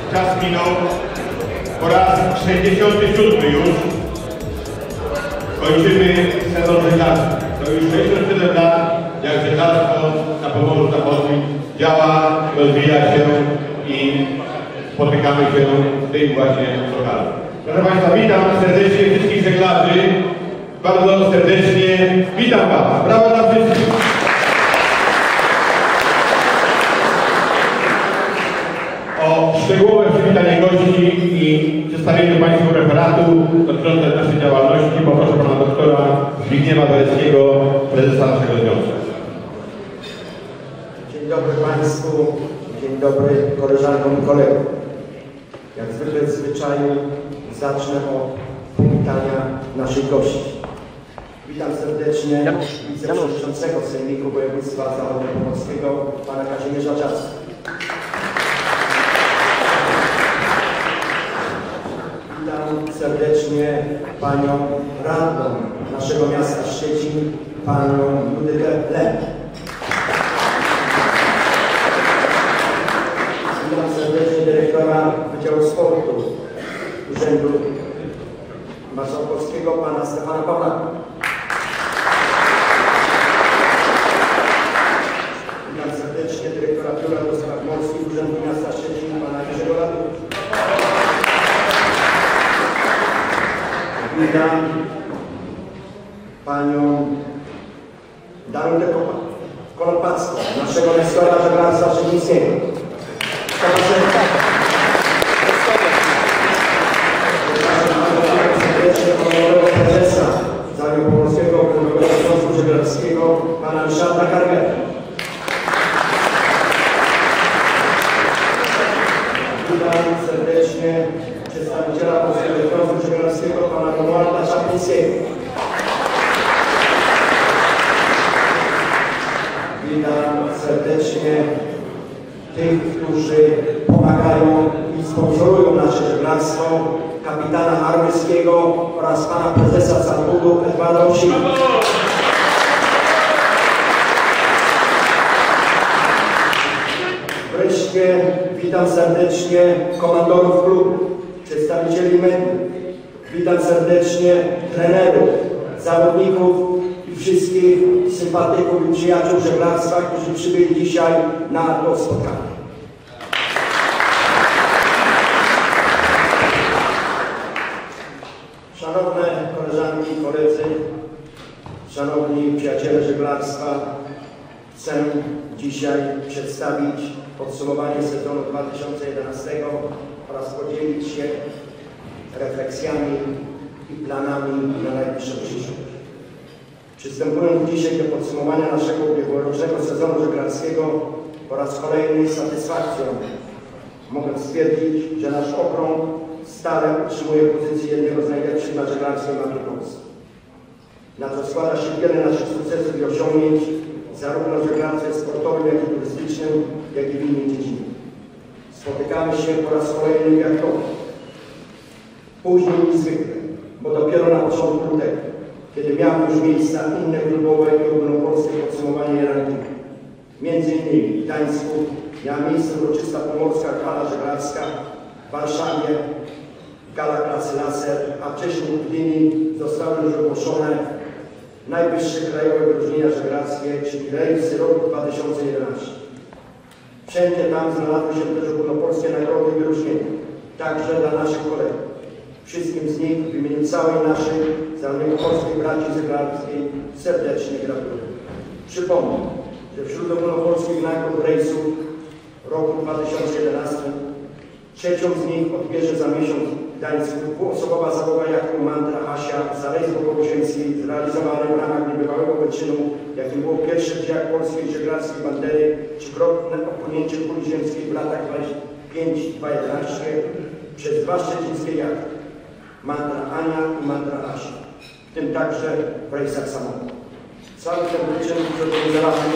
czas minął po raz 67 już. Kończymy sezon żeglarski. To już 67 lat, jak żeglarstwo na Pomorzu Zachodnim działa, rozwija się i spotykamy się w tym właśnie lokalu. Proszę Państwa, witam serdecznie wszystkich żeglarzy. Bardzo serdecznie witam Was. Brawo dla wszystkich. O szczegółowe przywitanie gości i przedstawieniu Państwu referatu dotyczącego naszej działalności poproszę Pana doktora Zbigniewa Waleckiego, prezesa naszego związku. Dzień dobry Państwu, dzień dobry koleżankom i kolegom. Jak zwykle w zwyczaju zacznę od powitania naszych gości. Witam serdecznie wiceprzewodniczącego Sejmiku Województwa Zachodniopomorskiego, pana Kazimierza Czaska. Witam serdecznie panią radną naszego miasta Szczecin, panią Judytę Lem. Witam serdecznie dyrektora Wydziału Sportu Urzędu Marszałkowskiego, pana Stefana Pawlaka. Witam serdecznie dyrektora Biura do Spraw Morskich Urzędu Miasta Szczecin, pana Jerzego Ladu. Witam panią Darundę Kolopacką, naszego nestora żeglarstwa szczecińskiego. Serdecznie honorowego prezesa Zachodniopomorskiego Okręgowego Związku Żeglarskiego, pana Ryszarda Kargera. Witam serdecznie przedstawiciela Polskiego Związku Żeglarskiego, pana Romualda Czaplińskiego. Witam serdecznie tych, którzy pomagają i sponsorują nasze żeglarstwo, kapitana Armyskiego oraz pana prezesa Sanbudu Edwarda Osika. Wreszcie witam serdecznie komandorów klubu, przedstawicieli mediów. Witam serdecznie trenerów, zawodników i wszystkich sympatyków i przyjaciół żeglarstwa, którzy przybyli dzisiaj na to spotkanie. Szanowne koleżanki i koledzy, szanowni przyjaciele żeglarstwa, chcę dzisiaj przedstawić podsumowanie sezonu 2011 oraz podzielić się refleksjami i planami na najbliższą przyszłość. Przystępując dzisiaj do podsumowania naszego ubiegłorocznego sezonu żeglarskiego po raz kolejny z satysfakcją mogę stwierdzić, że nasz okrąg stale utrzymuje pozycję jednego z najlepszych na żeglarskiej mapie Polski. Na co składa się wiele naszych sukcesów i osiągnięć, zarówno w żeglarstwie sportowym, jak i turystycznym, jak i w innych dziedzinach. Spotykamy się po raz kolejny w Jachtowie. Później niż zwykle, bo dopiero na początku lutego, kiedy miały już miejsca inne grupowe i ogólnopolskie podsumowanie rankingu. Między innymi w Gdańsku miała miejsce uroczysta pomorska gala żeglarska, w Warszawie gala klasy laser, a wcześniej w Gdyni zostały już ogłoszone najwyższe krajowe wyróżnienia żeglarskie, czyli rejsy roku 2011. Wszędzie tam znalazły się też ogólnopolskie nagrody i wyróżnienia, także dla naszych kolegów. Wszystkim z nich w imieniu całej naszej zachodniopomorskiej braci żeglarskiej serdecznie gratuluję. Przypomnę, że wśród ogólnopolskich nagród rejsów roku 2011 trzecią z nich odbierze za miesiąc w Gdańsku dwuosobowa załoga jachtu Mantra Asia za rejs Bogołosiński zrealizowany w ramach niebywałego wyczynu, jakim było pierwsze w dziejach polskiej żeglarskiej bandery, trzykrotne opłynięcie kuli ziemskiej w latach 5-2-11 przez dwa szczecińskie jachty Mantra Ania i Mantra Asia, w tym także w rejsach samochodów. Cały ten wyczyn zorganizowany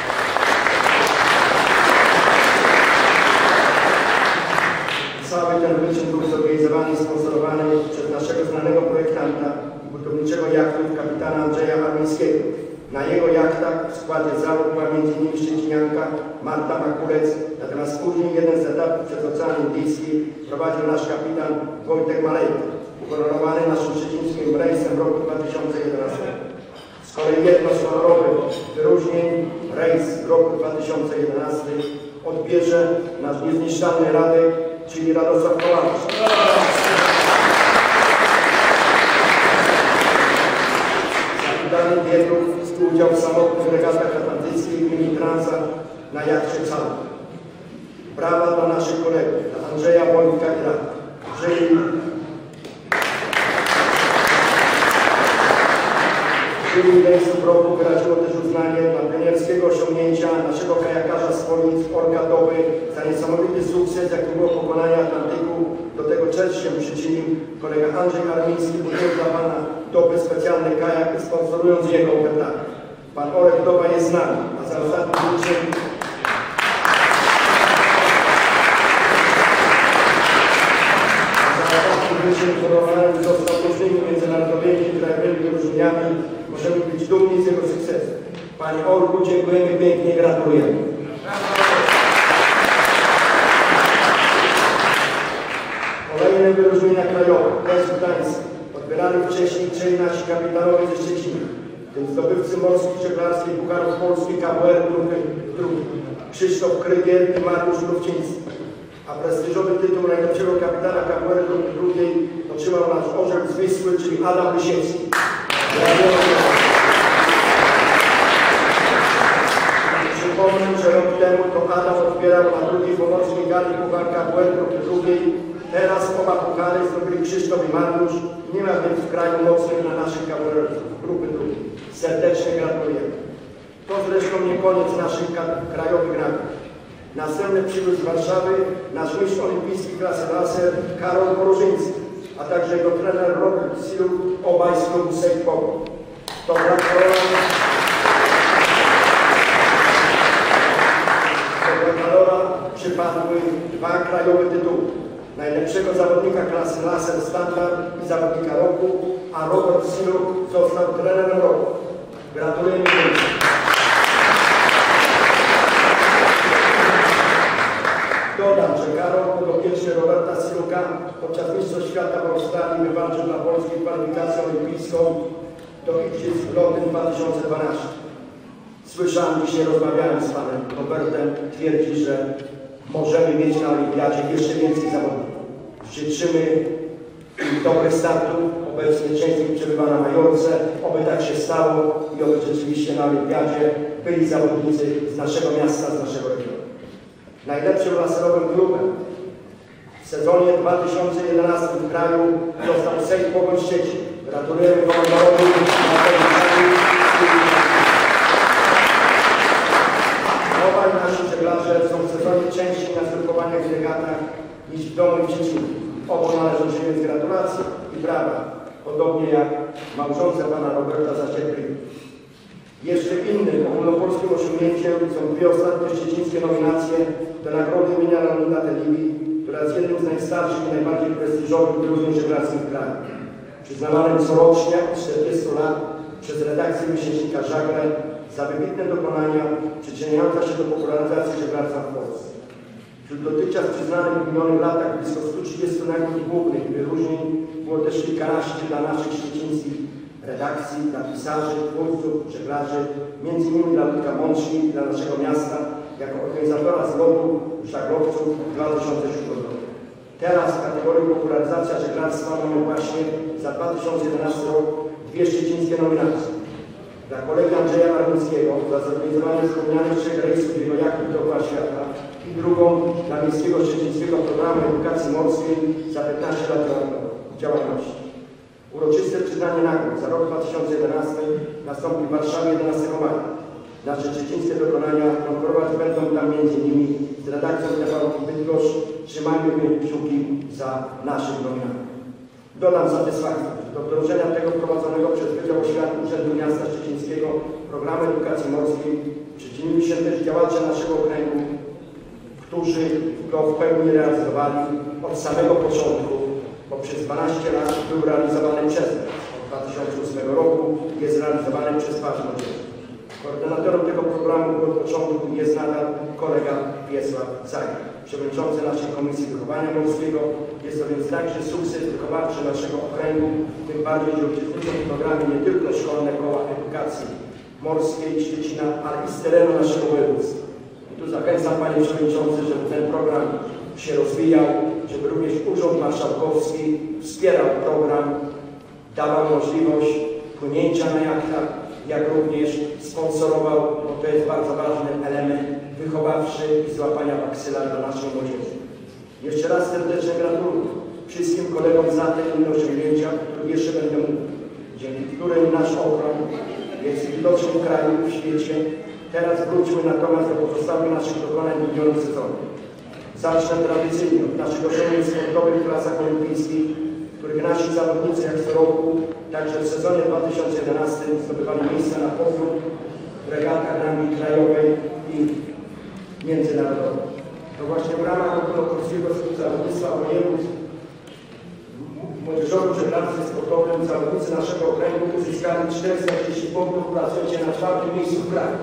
był zorganizowany i sponsorowany przez naszego znanego projektanta i budowniczego jachtów kapitana Andrzeja Armyskiego. Na jego jachtach w składzie załóg była m.in. szczecinianka Marta Makulec, natomiast później jeden z etapów przez Ocean Indies Szczeciński prowadził nasz kapitan Wojtek Malejko, uhonorowany naszym szczecińskim rejsem w roku 2011. Z kolei jedno z honorowych wyróżnień, rejs w roku 2011, odbierze nasz niezniszczalny Radek, czyli Radosław Kołacz. Kapitany biegów współudział w samotnych regatach atlantyckich mini Transa na jachcie Cały. Brawa dla naszych kolegów, dla Andrzeja, Wojtka i Radka. Jury Rejsów Roku wyraziło też uznanie dla pionierskiego osiągnięcia naszego kajakarza z Polic Orkatowy za niesamowity sukces, jakim było pokonanie Atlantyku. Do tego cześć się przyczynił kolega Andrzej Armiński, budując dla Pana Doby specjalny kajak, sponsorując jego ofertami. Pan Olek Doba jest z nami, a za ostatni wyczyn honorowany został różnymi międzynarodowymi krajowymi wyróżnieniami. Możemy być dumni z jego sukcesu. Panie Olku, dziękujemy pięknie, gratulujemy. Kolejne wyróżnienia krajowe. Też Gdańsk. Odbierali wcześniej trzej nasi kapitanowie ze Szczecina. Tym zdobywcy morskich żeglarskich Pucharów Polski KWR drugi. Krzysztof Krygier i Mariusz Lufciński. A prestiżowy tytuł najlepszego kapitana KWR drugiej otrzymał nasz orzeł z Wisły, czyli Adam Lysiecki. Przypomnę, że rok temu to Adam odbierał na drugiej pomorskiej gali Puchar KWR drugiej. Teraz oba puchary zdobyli Krzysztof i Mariusz. Nie ma więc w kraju mocnych na naszych KWR grupy drugiej. Serdecznie gratulujemy. To zresztą nie koniec naszych krajowych nagród. Następny przywóz z Warszawy, nasz mistrz olimpijski klasy laser Karol Morożyński, a także jego trener Robert Silu, obaj z klubu Safe Pogo. To dla Karola przypadły dwa krajowe tytuły. Najlepszego zawodnika klasy laser standard i zawodnika roku, a Robert Silu został trenerem roku. Gratulujemy. Dodam, że Karol podopieczny Roberta Siluka podczas Mistrzostw Świata w Australii wywalczył dla Polski kwalifikację olimpijską do Igrzysk w Londyn 2012. Słyszałem dzisiaj, rozmawiałem z panem Robertem, twierdzi, że możemy mieć na olimpiadzie jeszcze więcej zawodników. Życzymy im dobrych startów. Obecnie część z nich przebywa na Majorce. Oby tak się stało i oby rzeczywiście na olimpiadzie byli zawodnicy z naszego miasta, z naszego regionu. Najlepszym laserowym klubem w sezonie 2011 w kraju został Safe Pogo Szczecin. Gratulujemy komandorowi. Obaj nasi żeglarze są w sezonie częściej na zgrupowaniach w regatach niż w domu w Szczecinie. Obu należą się więc gratulacje i brawa, podobnie jak małżonce pana Roberta za cierpliwość. Jeszcze innym ogólnopolskim osiągnięciem są dwie ostatnie szczecińskie nominacje do nagrody imienia Leonida Telibi, która jest jednym z najstarszych i najbardziej prestiżowych wyróżnień żeglarskich w kraju. Przyznawanym corocznie od 40 lat przez redakcję miesięcznika Żagle za wybitne dokonania przyczyniające się do popularyzacji żeglarstwa w Polsce. Wśród dotychczas przyznanych w minionych latach blisko 130 nagród głównych wyróżnień było też kilkanaście dla naszych szczecińskich redakcji, dla pisarzy, twórców, żeglarzy, między innymi dla Ludka Mączki, dla naszego miasta, jako organizatora zlotu żaglowców w 2007 roku. Teraz w kategorii popularyzacja żeglarstwa mamy właśnie za 2011 rok dwie szczecińskie nominacje. Dla kolegi Andrzeja Armińskiego za zorganizowanie wspomnianych 3 rejsów jego jachtu dookoła świata i drugą dla Miejskiego Szczecińskiego Programu Edukacji Morskiej za 15 lat działalności. Uroczyste przyznanie nagród za rok 2011 nastąpi w Warszawie 11 maja. Nasze szczecińskie dokonania konkurować będą tam m.in. z redakcją TVP Bydgoszcz. Trzymajmy kciuki za naszych nominatów. Dodam satysfakcję, że do wdrożenia tego prowadzonego przez Wydział Oświaty Urzędu Miasta Szczecińskiego Programu Edukacji Morskiej przyczynili się też działacze naszego okręgu, którzy go w pełni realizowali od samego początku, bo przez 12 lat był realizowany przez nas. Od 2008 roku jest realizowany przez Paź Młodzieży. Koordynatorem tego programu od początku jest nadal kolega Wiesław Zajak, przewodniczący naszej Komisji Wychowania Morskiego. Jest to więc także sukces wychowawczy naszego okręgu, tym bardziej, że uczestniczą w programie nie tylko szkolne koła edukacji morskiej Szczecina, ale i z terenu naszego województwa. I tu zachęcam, panie przewodniczący, żeby ten program się rozwijał, żeby również Urząd Marszałkowski wspierał program, dawał możliwość płynięcia na jachtach, jak również sponsorował, bo to jest bardzo ważny element wychowawczy i złapania baksyla dla naszej młodzieży. Jeszcze raz serdecznie gratuluję wszystkim kolegom za te inne osiągnięcia, które jeszcze będę mówił, dzięki którym nasz okrąg jest widoczny w kraju i w świecie. Teraz wróćmy natomiast do pozostałych naszych dokonań w minionym sezonie. Zacznę tradycyjnie od naszych osiągnięć sportowych w klasach olimpijskich, których nasi zawodnicy jak co roku, także w sezonie 2011 zdobywali miejsca na podium w regatach rangi krajowej i międzynarodowej. To właśnie w ramach ogólnopolskiego zawodnictwa województw w młodzieżowym żeglarstwie sportowym zawodnicy naszego okręgu uzyskali 430 punktów, pracując się na 4. miejscu w kraju.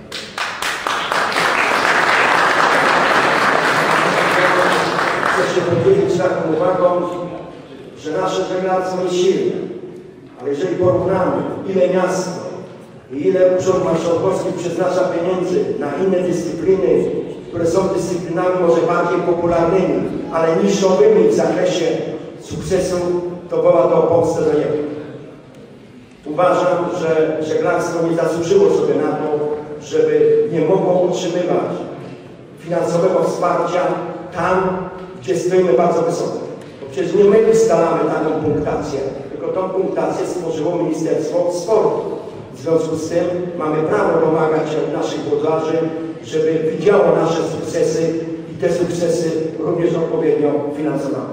Chcę się podzielić taką uwagą, że nasze żeglarstwo jest silne, ale jeżeli porównamy, ile miasto i ile Urząd Marszałkowski przeznacza pieniędzy na inne dyscypliny, które są dyscyplinami może bardziej popularnymi, ale niszowymi w zakresie sukcesu, to woła to o Polsce do nieba. Uważam, że żeglarstwo nie zasłużyło sobie na to, żeby nie mogło utrzymywać finansowego wsparcia tam, gdzie stoimy bardzo wysoko. Bo przecież nie my ustalamy taką punktację, tylko tą punktację stworzyło Ministerstwo Sportu. W związku z tym mamy prawo domagać się od naszych włodarzy, żeby widziało nasze sukcesy i te sukcesy również odpowiednio finansowało.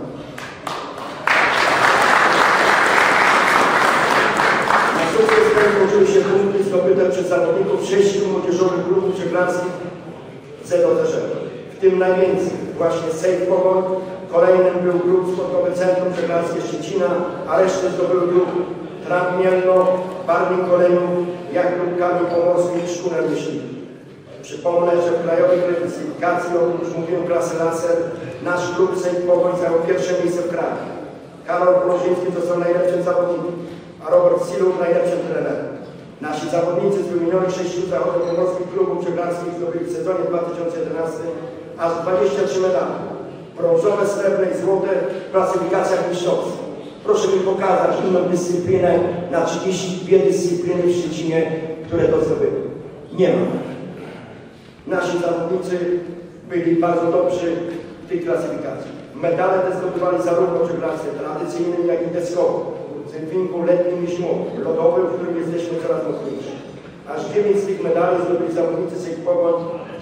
Na sukces ten położyły się punkty zdobyte przez zawodników 6 młodzieżowych klubów żeglarskich ZOTŻ. W tym najwięcej właśnie Sejf Pogoń, kolejnym był klub sportowy Centrum Żeglarskie Szczecina, a resztę zdobył klub Trab Mielno, Barwin Kolejów, jak klub Kamień Pomorski i Szkuner Myśliwi. Przypomnę, że w krajowej klasyfikacji, oprócz mówiłem klasy laser, nasz klub Sejf Pogoń zajął 1. miejsce w kraju. Karol Proziński został najlepszym zawodnikiem, a Robert Silur najlepszym trenerem. Nasi zawodnicy z wymienionych 6 zachodnio-pomorskich klubów żeglarskich zdobyli w sezonie 2011 aż 23 medale. Brązowe, srebrne i złote w klasyfikacjach mistrzowskich. Proszę mi pokazać inną dyscyplinę na 32 dyscypliny w Szczecinie, które to zdobyły. Nie ma. Nasi zawodnicy byli bardzo dobrzy w tej klasyfikacji. Medale te zdobywali zarówno w żeglarstwie tradycyjnym, jak i deskowym, cyklingu letnim i zimowym, lodowym, w którym jesteśmy coraz mocniejsi. Aż 9 z tych medali zdobyli zawodnicy Sejf Pogoń,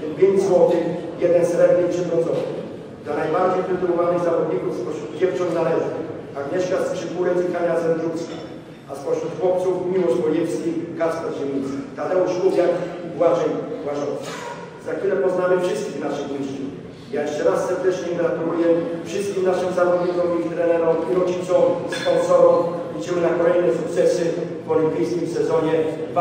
5 złotych, 1 srebrny i 3 brązowy. Dla najbardziej tytułowanych zawodników spośród dziewcząt należy Agnieszka Skrzypulec i Kania Zędrucka, a spośród chłopców Miłosz Wojewski, Kacper Ziemiński, Tadeusz Kubiak i Błażej Błażowski. Za chwilę poznamy wszystkich naszych mistrzów. Ja jeszcze raz serdecznie gratuluję wszystkim naszym zawodnikom, ich trenerom i rodzicom, sponsorom. Liczymy na kolejne sukcesy w olimpijskim sezonie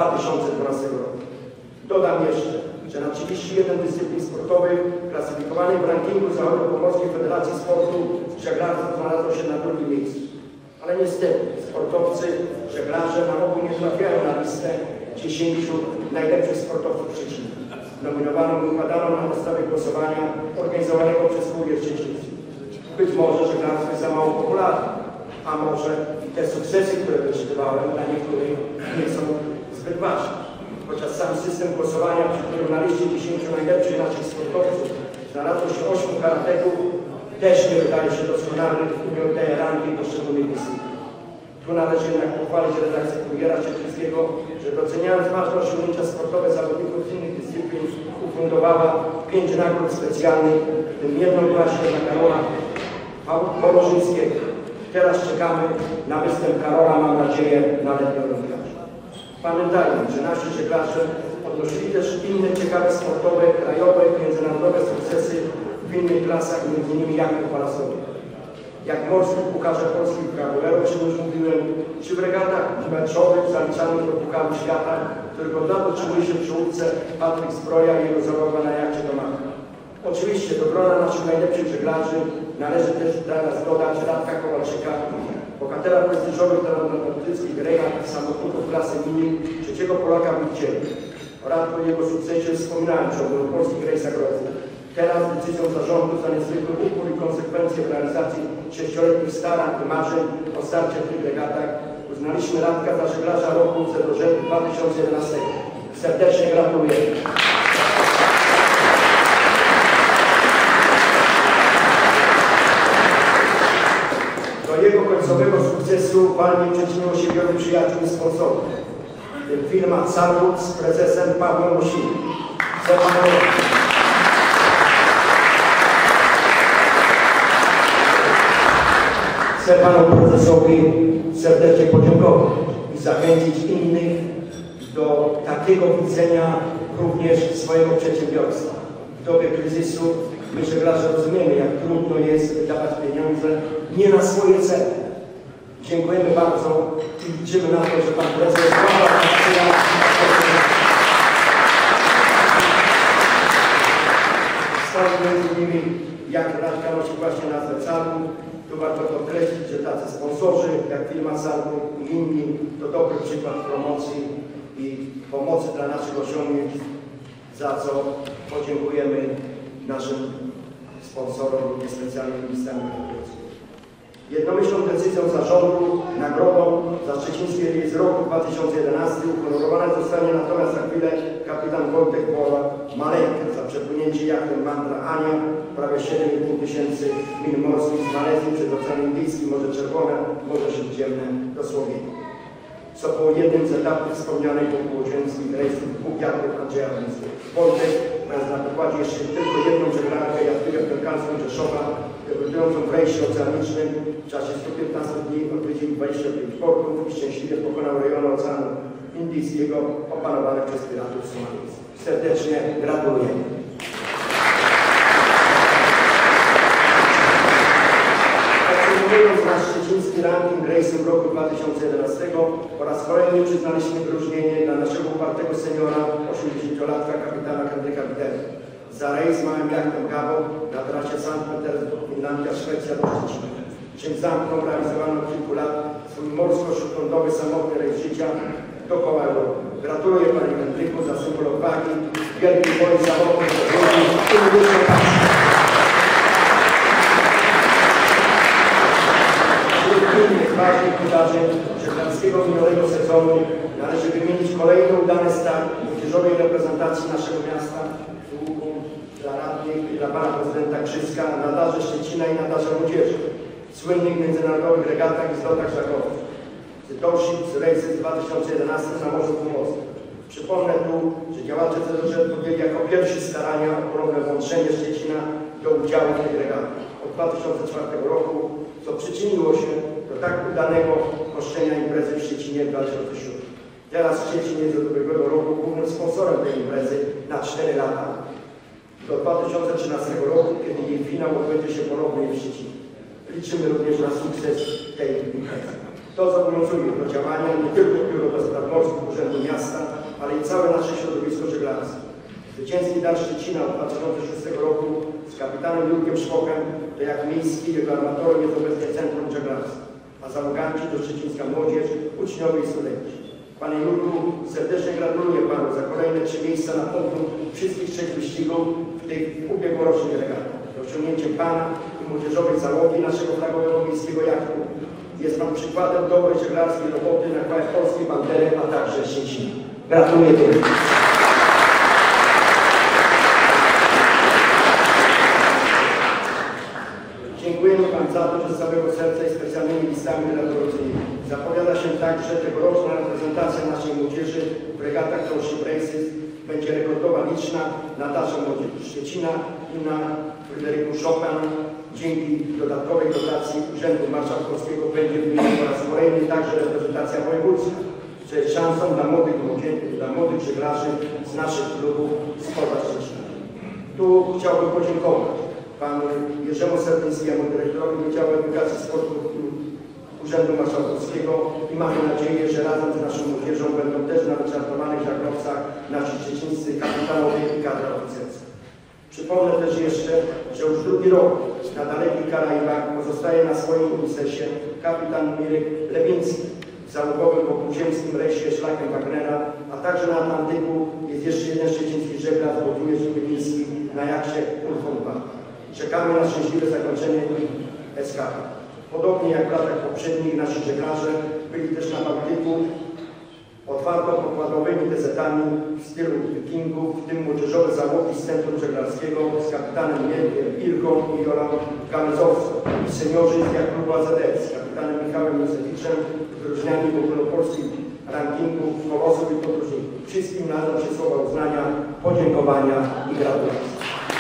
2012 roku. Dodam jeszcze, że na 31 dyscyplin sportowych klasyfikowanych w rankingu Zachodnio-Pomorskiej Federacji Sportu żeglarstwo znalazło się na 2. miejscu. Ale niestety sportowcy, żeglarze na ogół nie trafiają na listę 10 najlepszych sportowców Szczecina. Nominowaną wykładano na podstawie głosowania organizowanego przez Kurię Szczeciński. Być może żeglarstwo jest za mało popularne, a może i te sukcesy, które wyczytywałem, dla niektórych nie są zbyt ważne. Chociaż sam system głosowania, przy którym na liście 10 najlepszych naszych sportowców znalazło się 8 karateków, też nie wydaje się doskonalny w tej rangi poszczególnych dyscyplin. Tu należy jednak pochwalić redakcję Kuriera Szczecińskiego, że doceniając ważne osiągnięcia sportowe zawodników z innych dyscyplin, ufundowała 5 nagród specjalnych, w tym jedną właśnie dla Karola Morożyńskiego. Teraz czekamy na występ Karola, mam nadzieję, na letniej olimpiadzie. Pamiętajmy, że nasi żeglarze odnosili też inne ciekawe sportowe, krajowe, międzynarodowe sukcesy w innych klasach, m.in. jachtów parasowych. Jak morskich Pucharze Polskich w Kawuleru, o czym już mówiłem, czy w regatach meczowych zaliczanych do Pucharu Świata, których od lat utrzymuje się w czołówce Patryk Zbroja i jego załoga na jachcie Domaka. Oczywiście do grona naszych najlepszych żeglarzy należy też teraz dodać Radka Kowalczyka, bohatera prestiżowych transatlantyckich regat samotników klasy mini, trzeciego Polaka w Witcielu. O Radku i jego sukcesie wspominałem przy ogólnopolskich rejsach rodzin. Teraz decyzją zarządu za niezwykły upór i konsekwencje w realizacji 6-letnich starań i marzeń o starcie w tych regatach uznaliśmy Radka za żeglarza roku z roku 2011. Serdecznie gratuluję. Do jego końcowego sukcesu walnie przyczyniło się wielu przyjaciół i sponsorów. W tym firma Salwut z prezesem Pawłem Musinem. Chcę panu prezesowi serdecznie podziękować i zachęcić innych do takiego widzenia również swojego przedsiębiorstwa. W dobie kryzysu my żeglarze rozumiemy, jak trudno jest wydawać pieniądze nie na swoje cele. Dziękujemy bardzo i liczymy na to, że pan prezes stąd między innymi, jak Radka nosi właśnie nazwę Salwut, tu warto podkreślić, że tacy sponsorzy jak firma Salwut i inni to dobry przykład promocji i pomocy dla naszych osiągnięć, za co podziękujemy naszym sponsorom niespecjalnymi listami gratulacyjnymi. Jednomyślną decyzją zarządu, nagrodą za szczeciński rejs roku 2011 uhonorowany zostanie natomiast za chwilę kapitan Wojtek Bola Maleńka za przepłynięcie jachtem Mandra Ania prawie 7,5 tysięcy mil morskich z Malezji przez Ocean Indyjski, Morze Czerwone, Morze Śródziemne do Słowenii. Co było jednym z etapów wspomnianej południoziemskich rejsów dwóch jachtów Andrzeja Węzły. Wojtek, mając na pokładzie jeszcze tylko jedną żeglarkę Jadwigę Pelkarską Rzeszowa, debiutującą w rejsie oceanicznym, w czasie 115 dni odwiedził 25 portów i szczęśliwie pokonał rejony Oceanu Indyjskiego opanowane przez piratów somalijskich. Serdecznie gratuluję. Podsumowując nasz szczeciński ranking rejsów roku 2011, po raz kolejny przyznaliśmy wyróżnienie dla naszego upartego seniora, 80-latka kapitana Henryka Witera. Za rejs małym jachtem Gabo na trasie Sankt Petersburg, Finlandia, Szwecja do Szczecina. Czym zamknął realizowany od kilku lat swój morsko-śródlądowy samotny rejs życia dookoła Europy. Gratuluję panie Henryku za symbol odwagi, wielkiej woli zawodów, i najwyższej pasji. Wśród innych ważnych wydarzeń żeglarskiego minionego sezonu należy wymienić kolejny udany start młodzieżowej reprezentacji naszego miasta dla radnych i dla pana prezydenta Krzyska na Darze Szczecina i na Darze Młodzieży, w słynnych międzynarodowych regatach i zlotach żaglowców. Cytosik z rejsy z 2011 na Morzu Północnym. Przypomnę tu, że działacze ZOZ podjęli jako pierwsi starania o ponowne włączenie Szczecina do udziału w tych regatach od 2004 roku, co przyczyniło się do tak udanego koszczenia imprezy w Szczecinie w 2007. Teraz Szczecin jest od ubiegłego roku głównym sponsorem tej imprezy na 4 lata. Do 2013 roku, kiedy jej finał odbędzie się ponownie w Szczecinie. Liczymy również na sukces tej imprezy. To zobowiązuje do działania nie tylko Biuro do Spraw Morskich Urzędu Miasta, ale i całe nasze środowisko żeglarskie. Zwycięski dar Szczecina od 2006 roku z kapitanem Jurkiem Szpochem to jak miejski jego armatorem jest obecnie Centrum Żeglarskie, a załoganci to szczecińska młodzież, uczniowie i studenci. Panie Jurku, serdecznie gratuluję panu za kolejne 3 miejsca na podium wszystkich 3 wyścigów w tych ubiegłorocznych regatach. Osiągnięcie pana i młodzieżowej załogi naszego flagowego miejskiego jachtu jest pan przykładem dobrej żeglarskiej roboty na chwałę polskiej bandery, a także Szczecina. Gratuluję pięknie. Dziękujemy Wam za to, że z całego serca i specjalnymi listami gratulacyjnymi. Zapowiada się tak, że tegoroczna reprezentacja naszej młodzieży w regatach Township Races będzie rekordowa liczna na Darze Młodzieży Szczecina i na Fryderyku Chopin. Dzięki dodatkowej dotacji Urzędu Marszałkowskiego będzie wymieniona po raz kolejny także reprezentacja wojewódzka, co jest szansą dla młodych żeglarzy z naszych klubów spoza Szczecina. Tu chciałbym podziękować panu Jerzemu Serdyńskiemu, dyrektorowi Wydziału Edukacji i Sportu Urzędu Marszałkowskiego i mamy nadzieję, że razem z naszą młodzieżą będą też na wyczerpanych żaglowcach nasi szczecińscy kapitanowie i kadra oficerska. Przypomnę też jeszcze, że już drugi rok na dalekich Karaibach pozostaje na swoim unicesie kapitan Mirek Lewiński w załogowym popółziemskim rejsie szlakiem Wagnera, a także na Atlantyku jest jeszcze jeden szczeciński żeglarz Włodzimierz Lewiński na jachcie Ulfomba. Czekamy na szczęśliwe zakończenie eskapy. Podobnie jak w latach poprzednich nasi żeglarze byli też na Bałtyku otwarto-pokładowymi desetami w stylu wikingów, w tym młodzieżowe załogi z Centrum Żeglarskiego z kapitanem Mirkiem Ilką i Jolą Galezowską i seniorzy z klubu AZD z kapitanem Michałem Józeficzem, wyróżniani w ogólnopolskim rankingu kolosów i podróżników. Wszystkim należą się słowa uznania, podziękowania i gratulacji.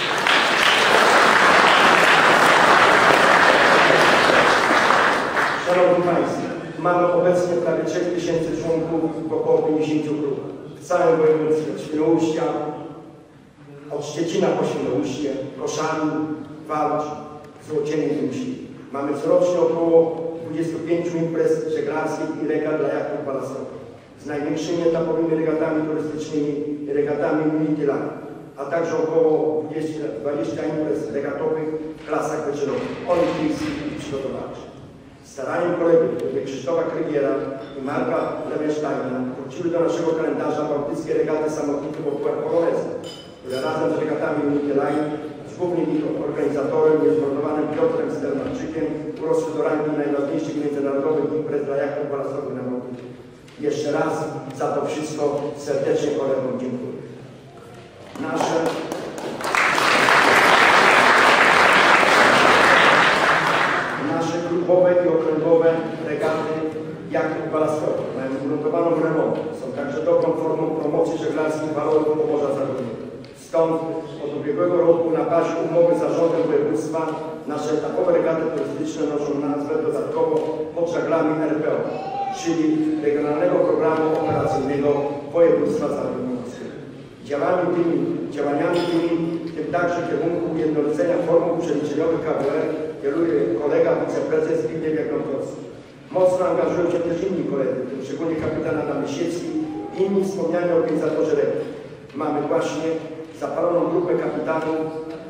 Szanowni Państwo, mamy obecnie prawie 3000 członków w około 50 grup. W całym województwie od Świnoujścia, od Szczecina po Świnoujście, Koszalin, Wałcz, Złocienie i Myśli. Mamy corocznie około 25 imprez żeglarskich i regat dla jachtów balastowych z największymi etapowymi regatami turystycznymi i regatami multilane, a także około 20 imprez regatowych w klasach wyczynowych, olimpijskich i przygotowawczych. Staraniem kolegów Krzysztofa Krygiera i Marka Lewensteina wróciły do naszego kalendarza bałtyckie regaty samotników Polonezy, które razem z regatami Multiline z głównym ich organizatorem, niezmordowanym Piotrem Stermarczykiem, urosły do rangi najważniejszych międzynarodowych imprez dla jachtów balastowych na Bałtyku. Jeszcze raz za to wszystko serdecznie kolegom dziękuję. Nasze klubowe i okręgowe regaty jachtów balastowych mają ugruntowaną remont. Są także dobrą formą promocji żeglarskich walorów Pomorza Zachodniego. Stąd od ubiegłego roku na bazie umowy z zarządem województwa nasze etapowe regaty turystyczne noszą nazwę dodatkowo pod żaglami RPO, czyli Regionalnego Programu Operacyjnego Województwa Zachodniopomorskiego. Działaniami tymi, w tym także w kierunku ujednolicenia formuł przeliczeniowych KWR, kieruje kolega wiceprezes Zbigniew Jagnowski. Mocno angażują się też inni koledzy, w tym szczególnie kapitan Adam Lisiecki i inni wspomniani organizatorzy regat. Mamy właśnie zapaloną grupę kapitanów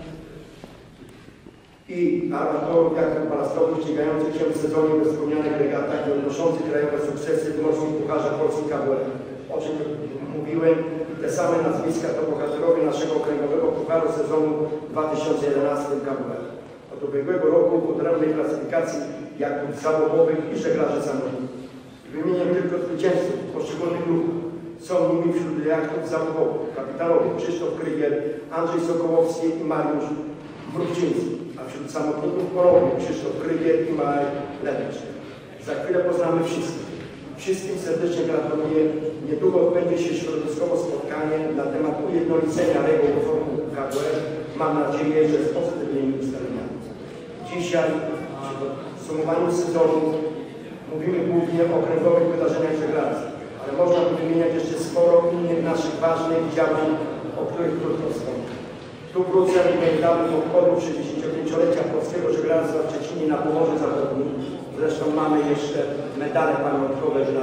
i armatorów jachtów balastowych ścigających się w sezonie we wspomnianych regatach i odnoszących krajowe sukcesy w morskim pucharze Polski KWR. O czym mówiłem, te same nazwiska to bohaterowie naszego okręgowego pucharu sezonu 2011 KWR. Od ubiegłego roku w odrębnej klasyfikacji jachtów załogowych i żeglarzy samotników. Wymienię tylko zwycięzców poszczególnych grup. Są nimi wśród jachtów załogowych kapitanowie Krzysztof Krygier, Andrzej Sokołowski i Mariusz Mrówczyński, a wśród samotników ponownie Krzysztof Krygier i Marek Lewicz. Za chwilę poznamy wszystkich. Wszystkim serdecznie gratuluję. Niedługo odbędzie się środowiskowe spotkanie na temat ujednolicenia reguł formuł KWR. Mam nadzieję, że z pozytywnymi ustaleniami. Dzisiaj, w sumowaniu sezonu, mówimy głównie o okręgowych wydarzeniach żeglarskich, ale można tu wymieniać jeszcze sporo innych naszych ważnych działań, o których krótko wspomnę. Tu wrócę do niedawnych obchodów 65-lecia polskiego żeglarstwa w Szczecinie na Pomorzu Zachodnim. Zresztą mamy jeszcze medale pamiątkowe dla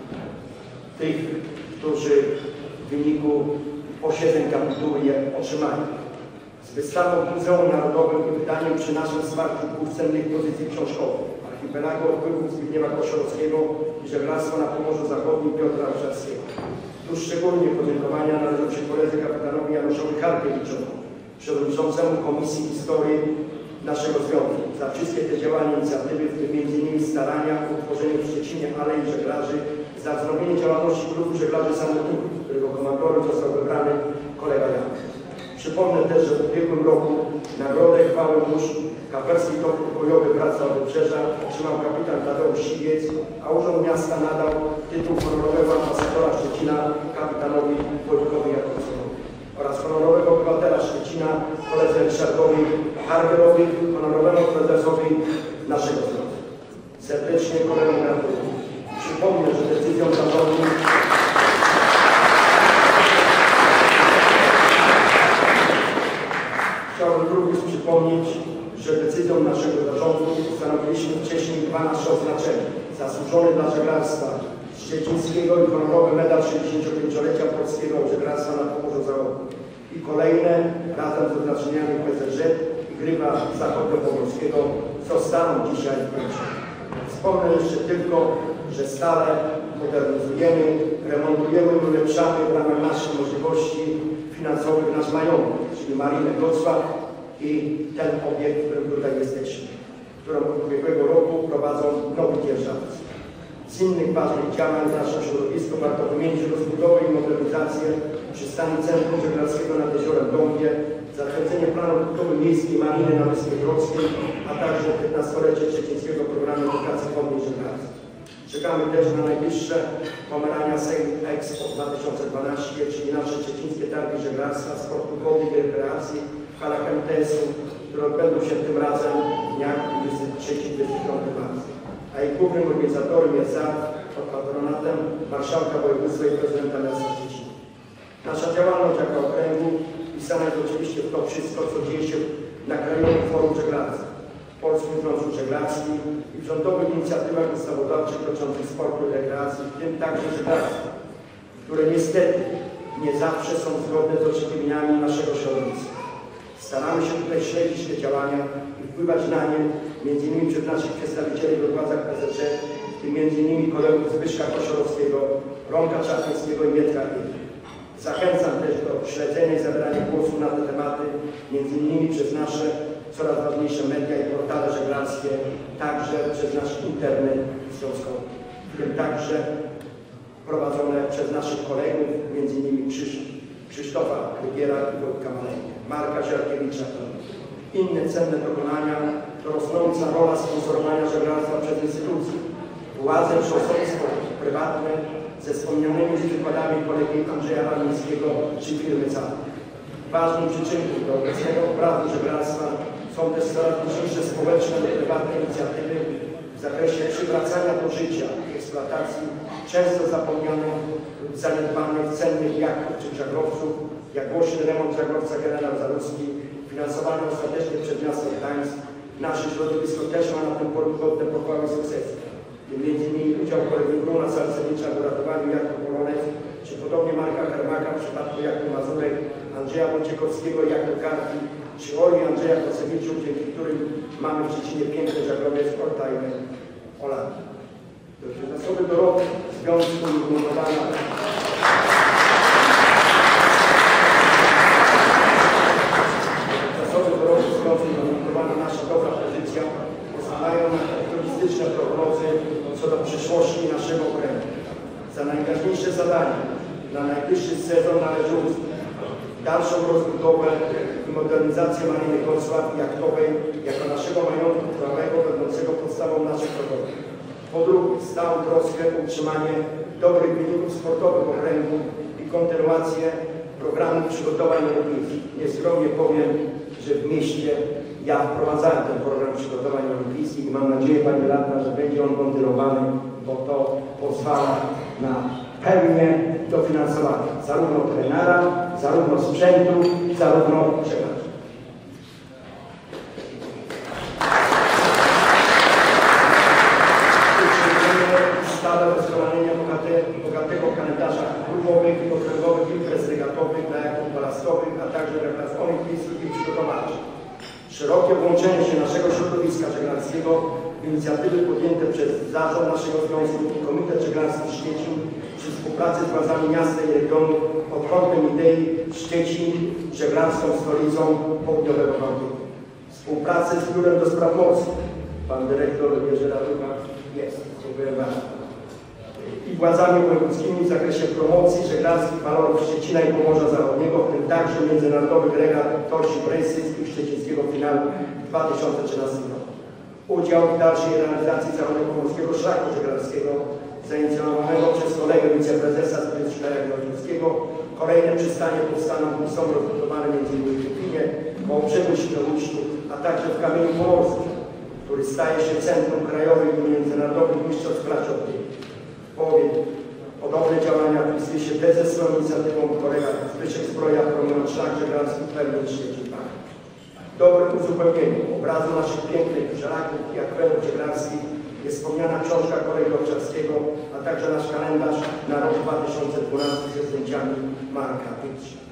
tych, którzy w wyniku posiedzeń kapituły je otrzymali. Z wystawą w Muzeum Narodowym i wydaniem przy naszym wsparciu dwóch cennych pozycji książkowych Archipelagu odpływów Zbigniewa Koszorowskiego i żeglarstwa na Pomorzu Zachodnim Piotra Olszewskiego. Tu szczególnie podziękowania należą się koledze kapitanowi Januszowi Harkiewiczowi, przewodniczącemu Komisji Historii naszego związku, za wszystkie te działania, inicjatywy, w tym m.in. starania o utworzenie w Szczecinie Alei Żeglarzy, za wznowienie działalności klubu żeglarzy samotników, którego komandorem został wybrany kolega Jan. Przypomnę też, że w ubiegłym roku nagrodę chwały mórz Kaperski Topór Bojowy Wraca od Wybrzeża otrzymał kapitan Tadeusz Siwiec, a Urząd Miasta nadał tytuł honorowego ambasadora Szczecina kapitanowi Wojtkowi Jakobsonowi oraz honorowego obywatela Szczecina koledze Ryszardowi Hargerowi, honorowemu prezesowi naszego związku. Serdecznie kolegom gratuluję. Przypomnę, że decyzją zarządu chciałbym również przypomnieć, że decyzją naszego zarządu ustanowiliśmy wcześniej dwa nasze oznaczenia. Zasłużony dla żeglarstwa szczecińskiego i honorowy medal 65-lecia polskiego żeglarstwa na Pomorzu Zachodnim. I i kolejne razem z oznaczeniami PZŻ i Gryfa Zachodniopomorskiego zostaną dzisiaj pierwsze. Wspomnę jeszcze tylko, że stale modernizujemy, remontujemy i ulepszamy w ramach naszych możliwości finansowych nasz majątek, czyli Marinę Wrocław i ten obiekt, w którym tutaj jesteśmy, którą od ubiegłego roku prowadzą nowi dzierżawcy. Z innych ważnych działań w naszym środowisku warto wymienić rozbudowę i modernizację przystani Centrum Żeglarskiego nad Jeziorem Dąbie, zatwierdzenie planu budowy miejskiej mariny na Wyspie Grodzkiej, a także 15-lecie Szczecińskiego Programu Edukacji Wodnej Żeglarskiej. Czekamy też na najbliższe Pomerania Sail Expo 2012, czyli nasze szczecińskie targi żeglarstwa, sportu wodnych i rekreacji w halach MTS-u, które odbędą się tym razem w dniach 23-25 marca. A ich głównym organizatorem jest ZAW pod patronatem marszałka województwa i prezydenta miasta Szczecina. Nasza działalność jako okręgu wpisana jest oczywiście w to wszystko, co dzieje się na Krajowym Forum Żeglarstwa, Polskim Związku Żeglarskim i w rządowych inicjatywach ustawodawczych dotyczących sportu i rekreacji, w tym także żeglarstwa, które niestety nie zawsze są zgodne z oczekiwaniami naszego środowiska. Staramy się tutaj śledzić te działania i wpływać na nie, m.in. przez naszych przedstawicieli we władzach PZŻ, w tym m.in. kolegów Zbyszka Kosiorowskiego, Romka Czarnickiego i Mietka Giedry. Zachęcam też do śledzenia i zabierania głosu na te tematy, m.in. przez nasze coraz ważniejsze media i portale żeglarskie, także przez nasz internet związkowy, w tym także prowadzone przez naszych kolegów, m.in. Krzysztofa Krygiera i Wojtka Maleńka, Marka Ziarkiewicza. Inne cenne dokonania to rosnąca rola sponsorowania żeglarstwa przez instytucje, władze czy osobistwo prywatne ze wspomnianymi przykładami kolegi Andrzeja Ramińskiego czy firmy CAP. Ważnym przyczynkiem do obecnego obrazu żeglarstwa są też coraz liczniejsze społeczne i prywatne inicjatywy w zakresie przywracania do życia i eksploatacji często zapomnianych lub zaniedbanych cennych jachtów czy żaglowców, jak głośny remont żaglowca Generał Zaruski, finansowany ostatecznie przez miasto Gdańsk. Nasze środowisko też ma na tym polu godne pochwały i sukcesy. M.in. udział kolegi Bruna Salcewicza w uratowaniu jachtu Polonez, czy podobnie Marka Karmaka w przypadku jachtu Mazurek, Andrzeja Wojciechowskiego i jachtu Karpi, czy Oli Andrzeja Kocewiczów, dzięki którym mamy w Szczecinie piękne żaglowiec Ortajmy Olandii. Zasoby dorobku Związku Umodowana nasza dobra pozycja pozwalają na optymistyczne prognozy co do przyszłości naszego okręgu. Za najważniejsze zadanie na najbliższy sezon należy uznać dalszą rozbudowę i modernizację Mariny Wrocław jachtowej jako naszego majątku trwałego będącego podstawą naszych produktów. Po drugie, stałą troskę o utrzymanie dobrych wyników sportowych okręgu i kontynuację programu przygotowań olimpijskich. Nieskromnie powiem, że w mieście ja wprowadzałem ten program przygotowań olimpijskich i mam nadzieję, Pani Radna, że będzie on kontynuowany, bo to pozwala na pełne dofinansowanie zarówno trenera, zarówno sprzętu, zarówno żeglarzy. Stale doskonalenie bogatego kalendarza klubowych i okręgowych imprez regatowych, na jachtów balastowych, a także reklas olimpijskich i przygotowawczych. Szerokie włączenie się naszego środowiska żeglarskiego w inicjatywy podjęte przez zarząd naszego związku i Komitet Żeglarski Szczecin przy współpracy z władzami miasta i regionu pod kątem idei Szczecin żeglarską stolicą południowego Bałtyku. Współpracy z Biurem do Spraw Morskich. Pan dyrektor Jerzy Raducha jest. Dziękuję bardzo. I władzami wojewódzkimi w zakresie promocji żeglarskich walorów Szczecina i Pomorza Zachodniego, w tym także międzynarodowych regat Torsi Brejsyckich Szczecińskiego Finału w 2013 roku. Udział w dalszej realizacji Zachodniopomorskiego Szlaku Żeglarskiego zainicjowanego przez kolegę wiceprezesa Zbyszka Jagnowskiego. Kolejne przystanie powstaną i są rozbudowane m.in. w Lipinie, koło brzegu Świnoujściu, a także w Kamieniu Pomorskim, który staje się centrum krajowych i międzynarodowych mistrzostw klaczownych. Podobne działania wpisuje się bezesłą inicjatywą kolega Zbyszek Zbroja, promując szlak żeglarski w Permian Szczecin. Dobrym uzupełnieniem obrazu naszych pięknych szlaków i akwenów żeglarskich jest wspomniana książka kolegi Owczarskiego, a także nasz kalendarz na rok 2012 ze zdjęciami Marka Pić.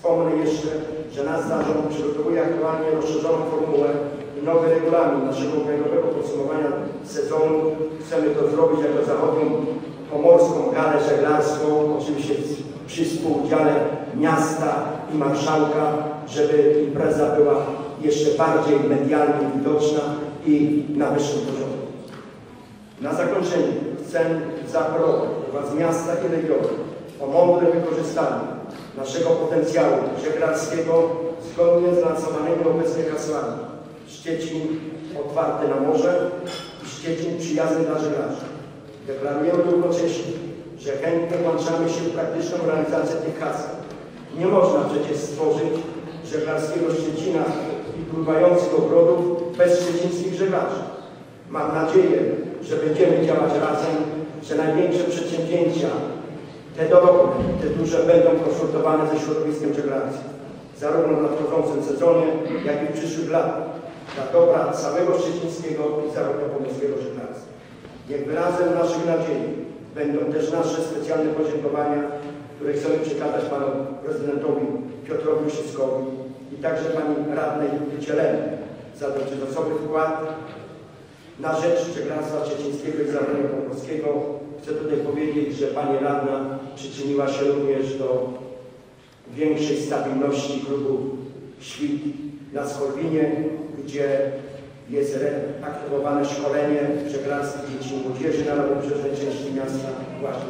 Wspomnę jeszcze, że nasz zarząd przygotowuje aktualnie rozszerzoną formułę i nowy regulamin naszego krajowego podsumowania sezonu. Chcemy to zrobić jako zachodnią pomorską galę żeglarską, oczywiście przy współudziale miasta i marszałka, żeby impreza była jeszcze bardziej medialnie widoczna i na wyższym poziomie. Na zakończenie chcę zaapelować do Was miasta i regionu o mądre wykorzystanie naszego potencjału żeglarskiego zgodnie z lansowanymi obecnie hasłami Szczecin otwarty na morze i Szczecin przyjazny dla żeglarzy. Deklarujemy równocześnie, że chętnie włączamy się w praktyczną realizację tych haseł. Nie można przecież stworzyć żeglarskiego Szczecina i pływających ogrodów bez szczecińskich żeglarzy. Mam nadzieję, że będziemy działać razem, że największe przedsięwzięcia, te drobne, te duże, będą konsultowane ze środowiskiem żeglarskim, zarówno w nadchodzącym sezonie, jak i w przyszłych latach, dla dobra całego szczecińskiego i zachodniopomorskiego żeglarstwa. Jak wyrazem naszych nadziei będą też nasze specjalne podziękowania, które chcemy przekazać Panu Prezydentowi Piotrowi Uściskowi i także Pani Radnej Wycieleni za dotychczasowy wkład na rzecz żeglarstwa szczecińskiego i zachodniopomorskiego. Chcę tutaj powiedzieć, że Pani Radna przyczyniła się również do większej stabilności klubu Świt na Skorwinie, gdzie jest reaktywowane szkolenie żeglarskich dzieci i młodzieży na lewobrzeżnej części miasta właśnie.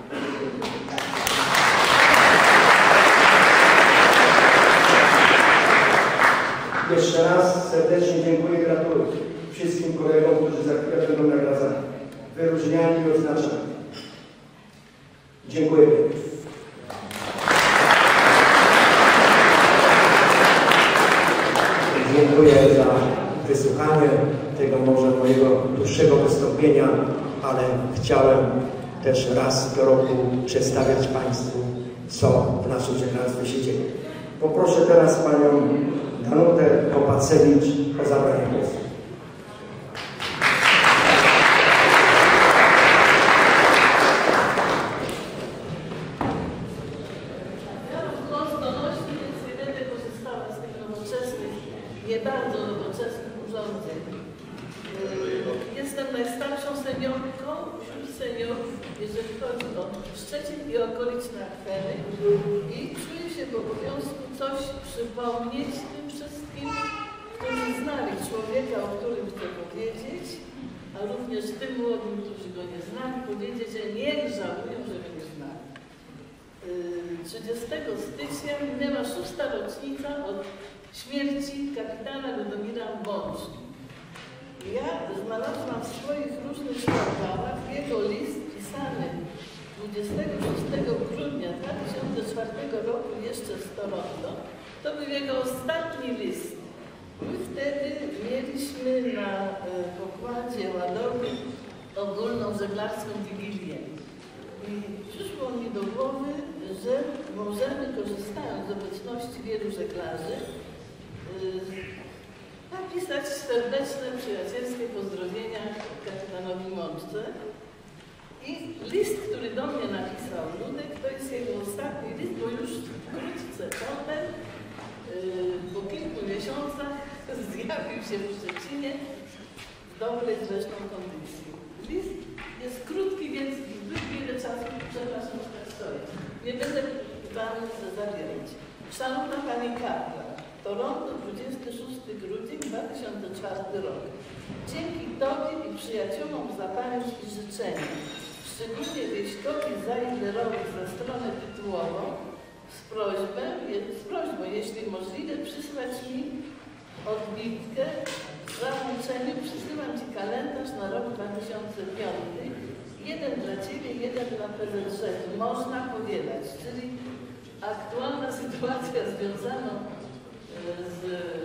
Jeszcze raz serdecznie dziękuję i gratuluję wszystkim kolegom, którzy za chwilę będą nagradzani, wyróżniani i odznaczani. Dziękuję. Dziękuję za wysłuchanie tego może mojego dłuższego wystąpienia, ale chciałem też raz do roku przedstawiać Państwu, co w naszym żeglarstwie się dzieje. Poproszę teraz Panią Danutę Kopacewicz o zabranie głosu. Nie bardzo nowoczesnych urządzeń. Jestem najstarszą seniorką wśród seniorów, jeżeli chodzi o Szczecin i okoliczne akweny i czuję się w obowiązku coś przypomnieć tym wszystkim, którzy znali człowieka, o którym chcę powiedzieć, a również tym młodym, którzy go nie znali, powiedzieć, że nie żałują, że go nie znali. 30 stycznia minęła 6. rocznica od śmierci kapitana Ludomira Bączki. Ja znalazłam w swoich różnych portalach jego list pisany 26 grudnia 2004 roku jeszcze z Toronto. To był jego ostatni list. My wtedy mieliśmy na pokładzie ładowy ogólną żeglarską wigilię. I przyszło mi do głowy, że możemy, korzystając z obecności wielu żeglarzy, napisać serdeczne, przyjacielskie pozdrowienia kapitanowi Mączce. I list, który do mnie napisał Ludek, to jest jego ostatni list, bo już wkrótce potem, po kilku miesiącach, zjawił się w Szczecinie w dobrej zresztą kondycji. List jest krótki, więc zbyt wiele czasu, przepraszam, że tak stoję. Nie będę Wam zabierać. Szanowna Pani Kaplan, Toronto, 26 grudzień 2004 rok. Dzięki Tobie i przyjaciołom za pamięć i życzenia, szczególnie wieśkowi Zajlerowi za stronę tytułową, z prośbą, jeśli możliwe, przysłać mi odbitkę. W załączeniu przysyłam Ci kalendarz na rok 2005. Jeden dla Ciebie, jeden dla PZŻ. Można powielać, czyli aktualna sytuacja związana z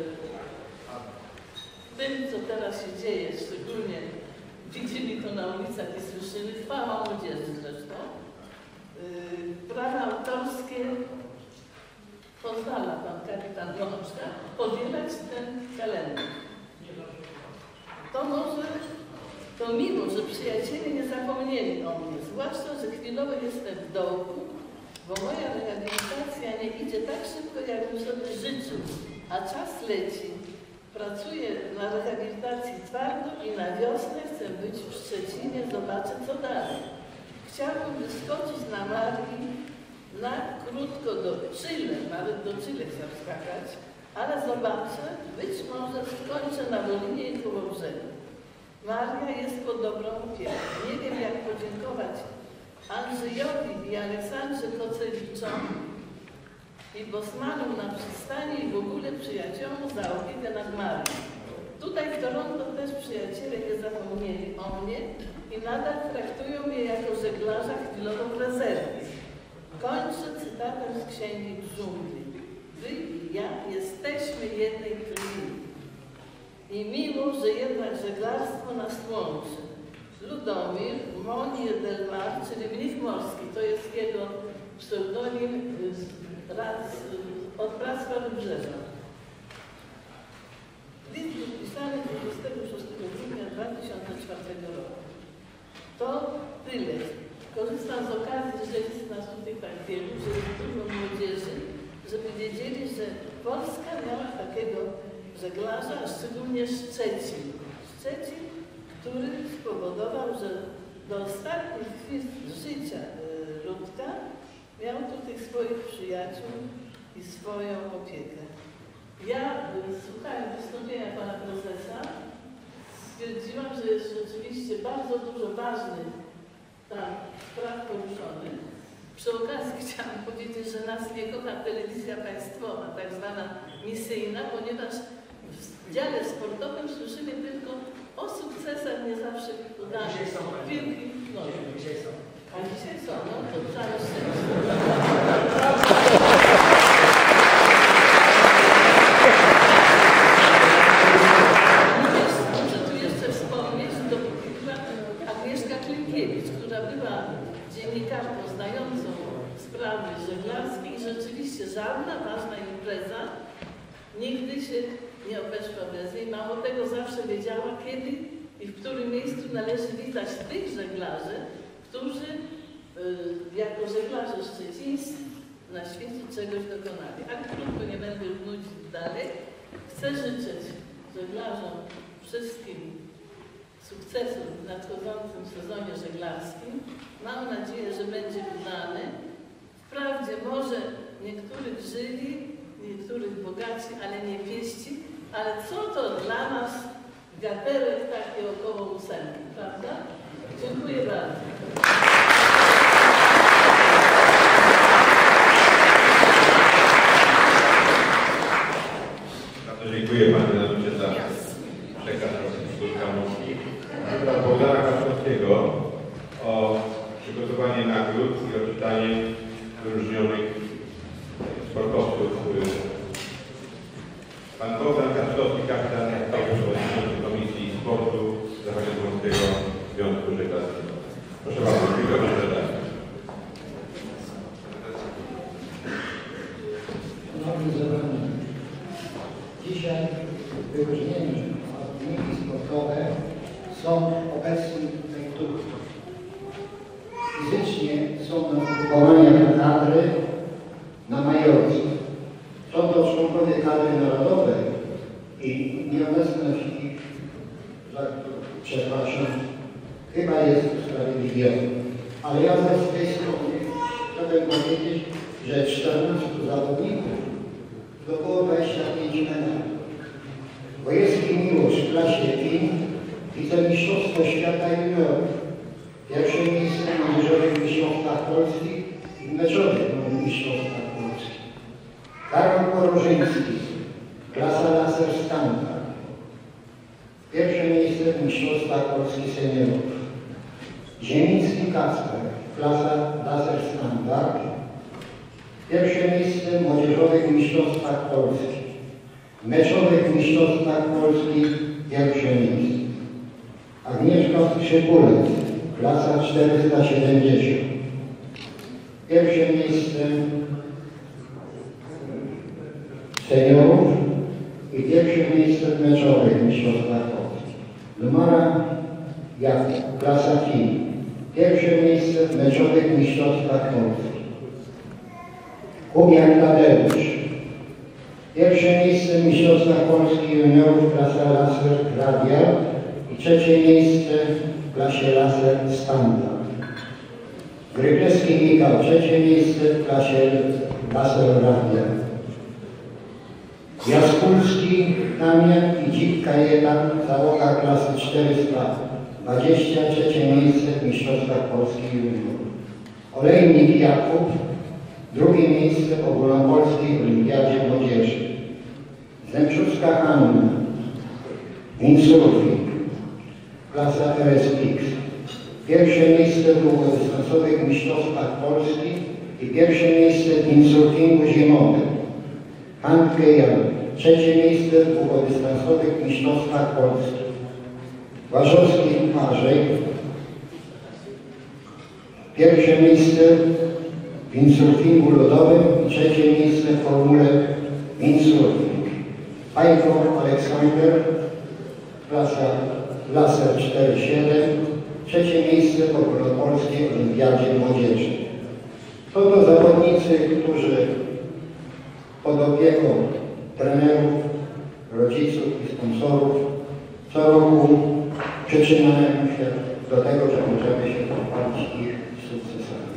tym, co teraz się dzieje, szczególnie widzimy to na ulicach i słyszymy, chwała młodzieży zresztą. Prawa autorskie pozwala Pan kapitan Mączka powielać ten kalendarz. To miło, że przyjaciele nie zapomnieli o mnie, zwłaszcza, że chwilowo jestem w dołku, w bo moja rehabilitacja nie idzie tak szybko, jakbym sobie życzył, a czas leci. Pracuję na rehabilitacji twardo i na wiosnę chcę być w Szczecinie, zobaczę co dalej. Chciałbym wyskoczyć na Marii na krótko do Chile, nawet do Chile chcę skakać, ale zobaczę, być może skończę na Wolinie i Kołobrzegu. Maria jest pod dobrą opieką. Nie wiem, jak podziękować Andrzejowi i Aleksandrze Kocewiczom i Bosmanom na przystani i w ogóle przyjaciołom za opiekę nad Marią. Tutaj w Toronto też przyjaciele nie zapomnieli o mnie i nadal traktują mnie jako żeglarza chwilowo w rezerwie. Kończę cytatem z Księgi Dżungli. Wy i ja jesteśmy jednej krwi. I miło, że jednak żeglarstwo nas łączy. Ludomir Monier del Mar, czyli mnich morski, to jest jego pseudonim od prac Wybrzeża. List podpisany 26 grudnia 2004 roku. To tyle. Korzystam z okazji, że jest nas tutaj tak wielu, że jest dużo młodzieży, żeby wiedzieli, że Polska miała takiego żeglarza, a szczególnie Szczecin. Szczecin, który spowodował, że do ostatnich chwil życia Ludka miał tu tych swoich przyjaciół i swoją opiekę. Ja, słuchając wystąpienia pana prezesa, stwierdziłam, że jest rzeczywiście bardzo dużo ważnych tam spraw poruszonych. Przy okazji chciałam powiedzieć, że nas nie kocha telewizja państwowa, tak zwana misyjna, ponieważ w dziale sportowym słyszymy tylko o sukcesach nie zawsze udanych. Dzisiaj są. Dzisiaj są. A dzisiaj są, no to całe szczęście. Muszę tu jeszcze wspomnieć, to była Agnieszka Klimkiewicz, która była dziennikarką znającą sprawy żeglarskie i rzeczywiście żadna ważna impreza nigdy się nie obeszła bez niej. Mało tego, zawsze wiedziała, kiedy i w którym miejscu należy witać tych żeglarzy, którzy jako żeglarze szczecińscy na świecie czegoś dokonali. Ale krótko, nie będę już nudzić dalej. Chcę życzyć żeglarzom wszystkim sukcesów w nadchodzącym sezonie żeglarskim. Mam nadzieję, że będzie udany. Wprawdzie może niektórych żyli, niektórych bogaci, ale nie pieści, ale co to dla nas gaterek taki około 8, prawda? Dziękuję bardzo. Bardzo dziękuję Pani Danucie za przekaz Służka Morskich. Wybrał Bogdana Kaszkowskiego o przygotowanie nagród i o czytanie wyróżnionych sportowców. Pan Bogdan Kaszkowski, kapitan przewodniczący Komisji Sportu Zachodniopomorskiego Związku Żeglarskiego. Proszę bardzo, mikrofon redakcji. Dzisiaj wyróżnieni odpowiedniki sportowe są obecni tutaj tu. Fizycznie są na ugrupowaniach kadry na Majorce. Są to członkowie kadry narodowej i nieobecność ich, przepraszam, chyba jest usprawiedliwiona. Ale ja z tej strony chciałbym powiedzieć, że 14 zawodników to około 25 medali. Wojewódzki Miłosz w klasie team wicemistrzostwo świata juniorów. Pierwsze miejsce w młodzieżowych mistrzostwach polskich i w meczowych mistrzostwach polskich. Karol Porożyński, klasa laser standard. Pierwsze miejsce w mistrzostwach polskich seniorów. Ziemiński Kacper, klasa laser standard. Pierwsze miejsce w młodzieżowych mistrzostwach polskich. W meczowych mistrzostwach polskich pierwsze miejsce. Agnieszka Skrzypulec, klasa 470. Pierwsze miejsce seniorów i pierwsze miejsce w meczowych mistrzostwach polskich. Numara Jakub, klasa team. Pierwsze miejsce w meczowych mistrzostwach polskich. Kubiak Tadeusz. Pierwsze miejsce w Mistrzostwach Polski juniorów klasa laser radial i trzecie miejsce w klasie laser standard. Gryglewski Michał, trzecie miejsce w klasie laser radial. Jaskulski Damian i Dzik Kajetan, załoga klasy 420, trzecie miejsce w Mistrzostwach Polski juniorów. Olejnik Jakub, drugie miejsce w ogólnopolskiej olimpiadzie młodzieży. Zemszucka Hanna, windsurfing, klasa RSX. Pierwsze miejsce w długodystansowych mistrzostwach Polski i pierwsze miejsce w windsurfingu zimowym. Handke Jan, trzecie miejsce w długodystansowych mistrzostwach Polski. Łażowski Marzej, pierwsze miejsce w windsurfingu lodowym i trzecie miejsce w formule windsurfing. Pajko Aleksander, klasa laser 4.7, trzecie miejsce w ogólnopolskiej olimpiadzie młodzieży. Są to zawodnicy, którzy pod opieką trenerów, rodziców i sponsorów co roku przyczyniają się do tego, że możemy się pochwalić ich sukcesami.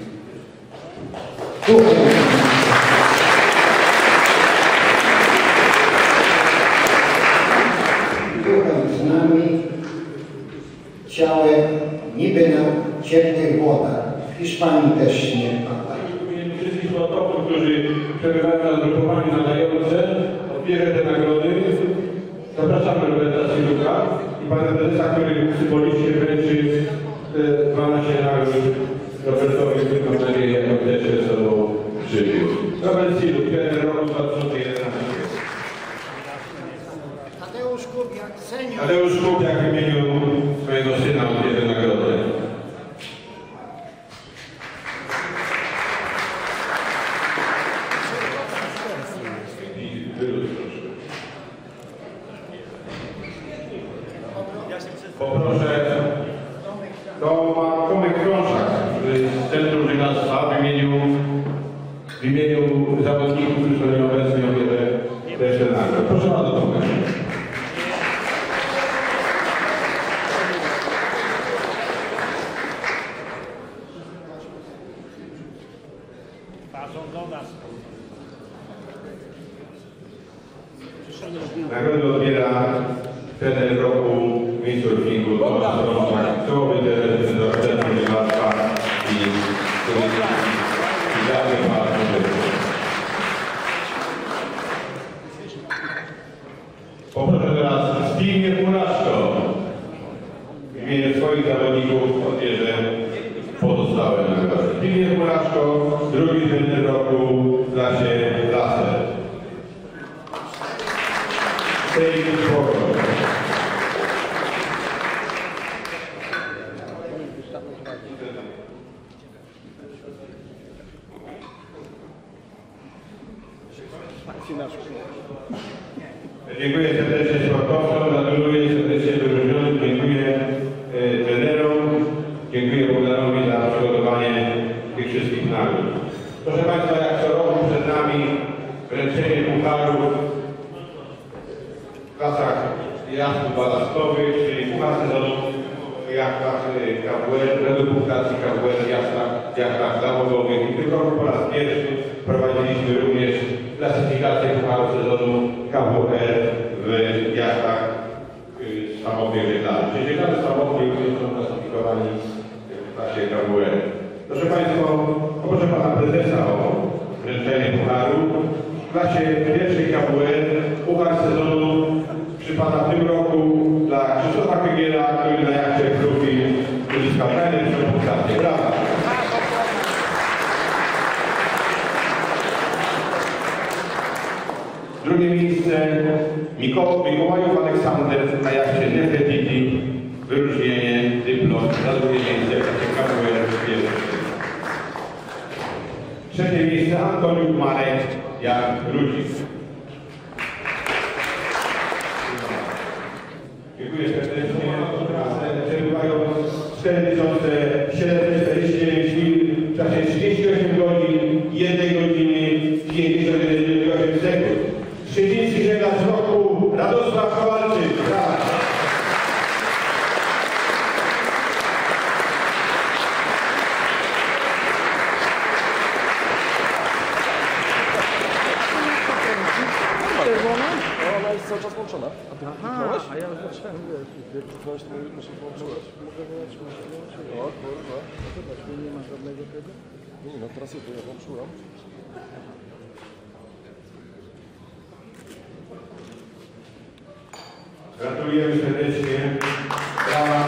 Duchem z nami, ciałem niby na ciepłych wodach. W Hiszpanii też śnieg pada. Wszystkich sportowców, którzy przebywają na zgrupowaniu nadające, odbierze te nagrody. Zapraszamy do realizacji Luka i pana prezesa, który symbolicznie wręczy 12 nagród Robertowi, którą nadzieję, jako też ze sobą przywiózł. Robert Silu, trener roku 2011. Tadeusz Kubiak, senior. Tadeusz Kubiak w imieniu swojego syna odbierze nagrodę. Poproszę Tomek Krążak z Centrum Żeglarstwa w imieniu zawodników, którzy są nieobecni, odbierze też ten nagród. Proszę bardzo, Tomek. Nagrodę odbiera trener roku windsurfingu Tomasz Krążak, czołowy trener Centrum Żeglarstwa i idealny partner. Poproszę teraz Zbigniew Muraszko. W imieniu swoich zawodników odbierze pozostałe nagrody. Zbigniew Muraszko, drugi trener roku w klasie laser. Dziękuję serdecznie sportowcom, gratuluję serdecznie wyróżnionym, dziękuję trenerom, dziękuję Bogdanowi za przygotowanie tych wszystkich nagród. Proszę Państwa, jak co roku przed nami wręczenie pucharów w klasach jachtów balastowych, czyli puchar sezonu w jachtach KWL, według punktacji KWL w jachtach zawodowych. I w tym roku po raz pierwszy prowadziliśmy również klasyfikację pucharu sezonu KWL w jachtach samotnych żeglarzy. Czyli żeglarze samotni również są klasyfikowani w klasie KWL. Proszę Państwa, poproszę Pana Prezesa o wręczenie pucharu. W klasie pierwszej KWL puchar sezonu przypada w tym roku dla Krzysztofa Kygiela, który na jachcie Profil uzyskał najlepszą punktację. Brawa! Drugie miejsce Mikołajów Aleksander na jachcie Nefertiti. Wyróżnienie, dyplom za drugie miejsce w klasie KWL. Trzecie miejsce Antoniuk Marek, jak Ludzik. Dziękuję serdecznie. Przebywają 4749 mil w czasie 38 godzin, 1 godziny, A ja już zacząłem, wiesz, coś muszę połączyć. Mogę wyłączyć, muszę wyłączyć. O kurwa. No zobacz, nie ma żadnego tego. Nie, no teraz to ja włączyłem. Gratulujemy serdecznie. Brawa.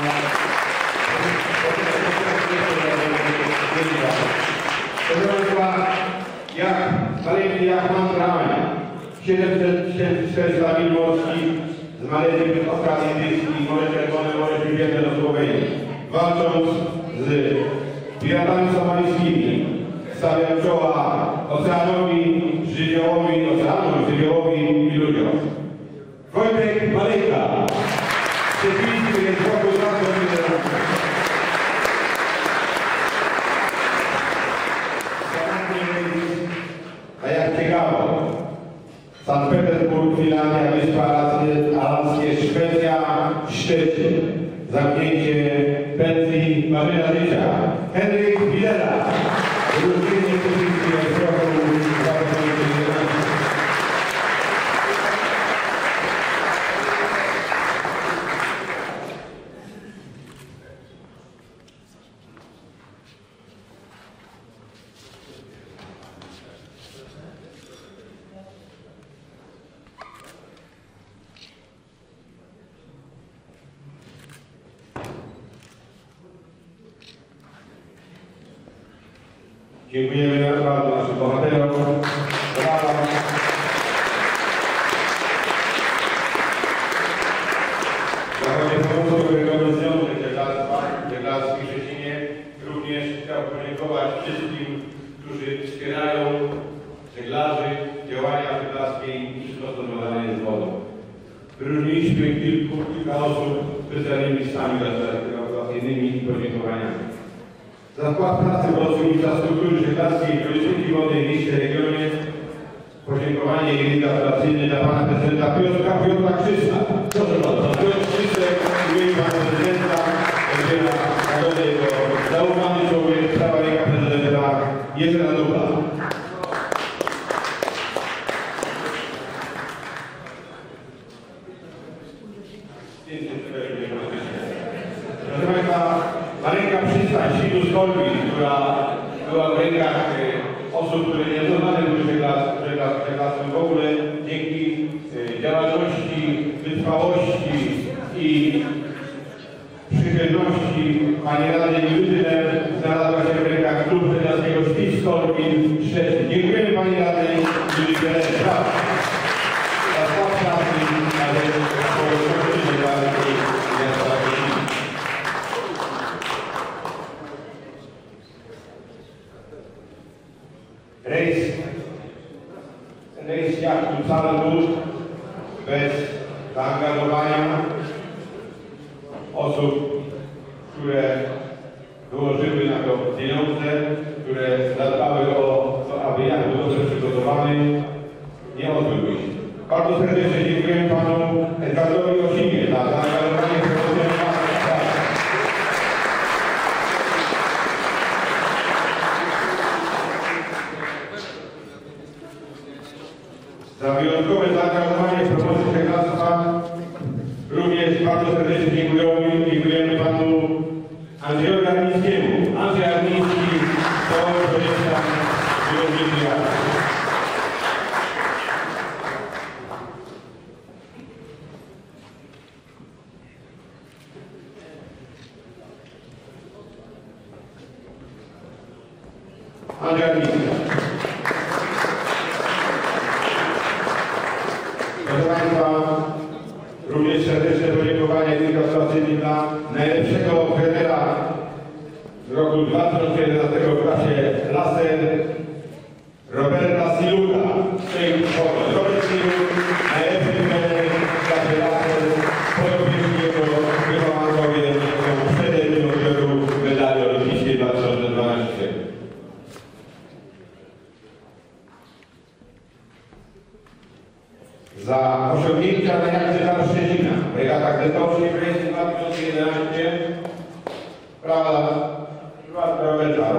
Proszę Państwa, jak mam branie 704 Zawil Morski z Malezji, Ostrad Indyjski, Morze Czerwone, Morze Śródziemne do Słowenii. Walcząc z piratami somalijskimi, stawiam czoła oceanowi, żywiołowi i ludziom. Wojtek Malejka, Szczepiński jest wokół a jak ciekawo, Sankt Petersburg, Finlandia, Wyspy Alaskie, Szwecja, Szczecin. Zamknięcie pensji Marzyna Życia. Henryk Widera. Wyróżnienie Publicznej roku 2011. Dziękujemy bardzo naszym bohaterom. Brawa. Zachodnie Pomocowy Związek Żeglarski w Szczecinie również chciał podziękować wszystkim, którzy wspierają żeglarzy, działania żeglarskie i wszystko co związane z wodą. Wyróżniliśmy kilka osób specjalnymi listami gratulacyjnymi i podziękowaniami. Za wkład pracy w rozwój infrastruktury żeglarskiej i turystyki wodnej w mieście regionie podziękowanie i gratulacyjne dla pana prezydenta Piotra Krzyszna. Proszę bardzo, Piotr Krzyszek, imieniu pana prezydenta, odbiera nagrodę jego zaufany człowiek, prawa ręka prezydenta Jerzego Dubla. Proszę Państwa, Maryjka Przystań, Świtu Skolbi, która była w rękach osób, które nie znane były żeglarstwem w ogóle, dzięki działalności, wytrwałości i przychylności pani Rady Judyner znalazła się w rękach klubu żeglarskiego Świt Skolbi Szczecin. Dziękujemy pani Rady Judyner za współpracę na rzecz społeczności żeglarskiej miasta Szczecina. Rejs jachtu Salzburg bez zaangażowania osób, które wyłożyły na to pieniądze, które zadbały o to, aby jacht był dobrze przygotowany, nie odbyłby się. Bardzo serdecznie dziękuję panu Edwardowi Osinie za zaangażowanie w profesjonalne sprawy. Za wyjątkowe zaangażowanie w promocję żeglarstwa również bardzo serdecznie dziękujemy panu Andrzejowi Armińskiemu. Andrzej Armiński to projekta wyjątkowy. Andrzej Armiński. Proszę Państwa, również serdeczne podziękowania i gratulacje dla najlepszego trenera z roku 2011 w klasie laser Roberta Siluka. Robert Siluk, najlepszy trener w klasie laser, podobnie jego wychowankowie są przedtem odbioru medali olimpijskiej 2012. Za osiągnięcia na jachcie Żar Szczecina w regatach dentowskich w rejsie 2011 brawa Roberta.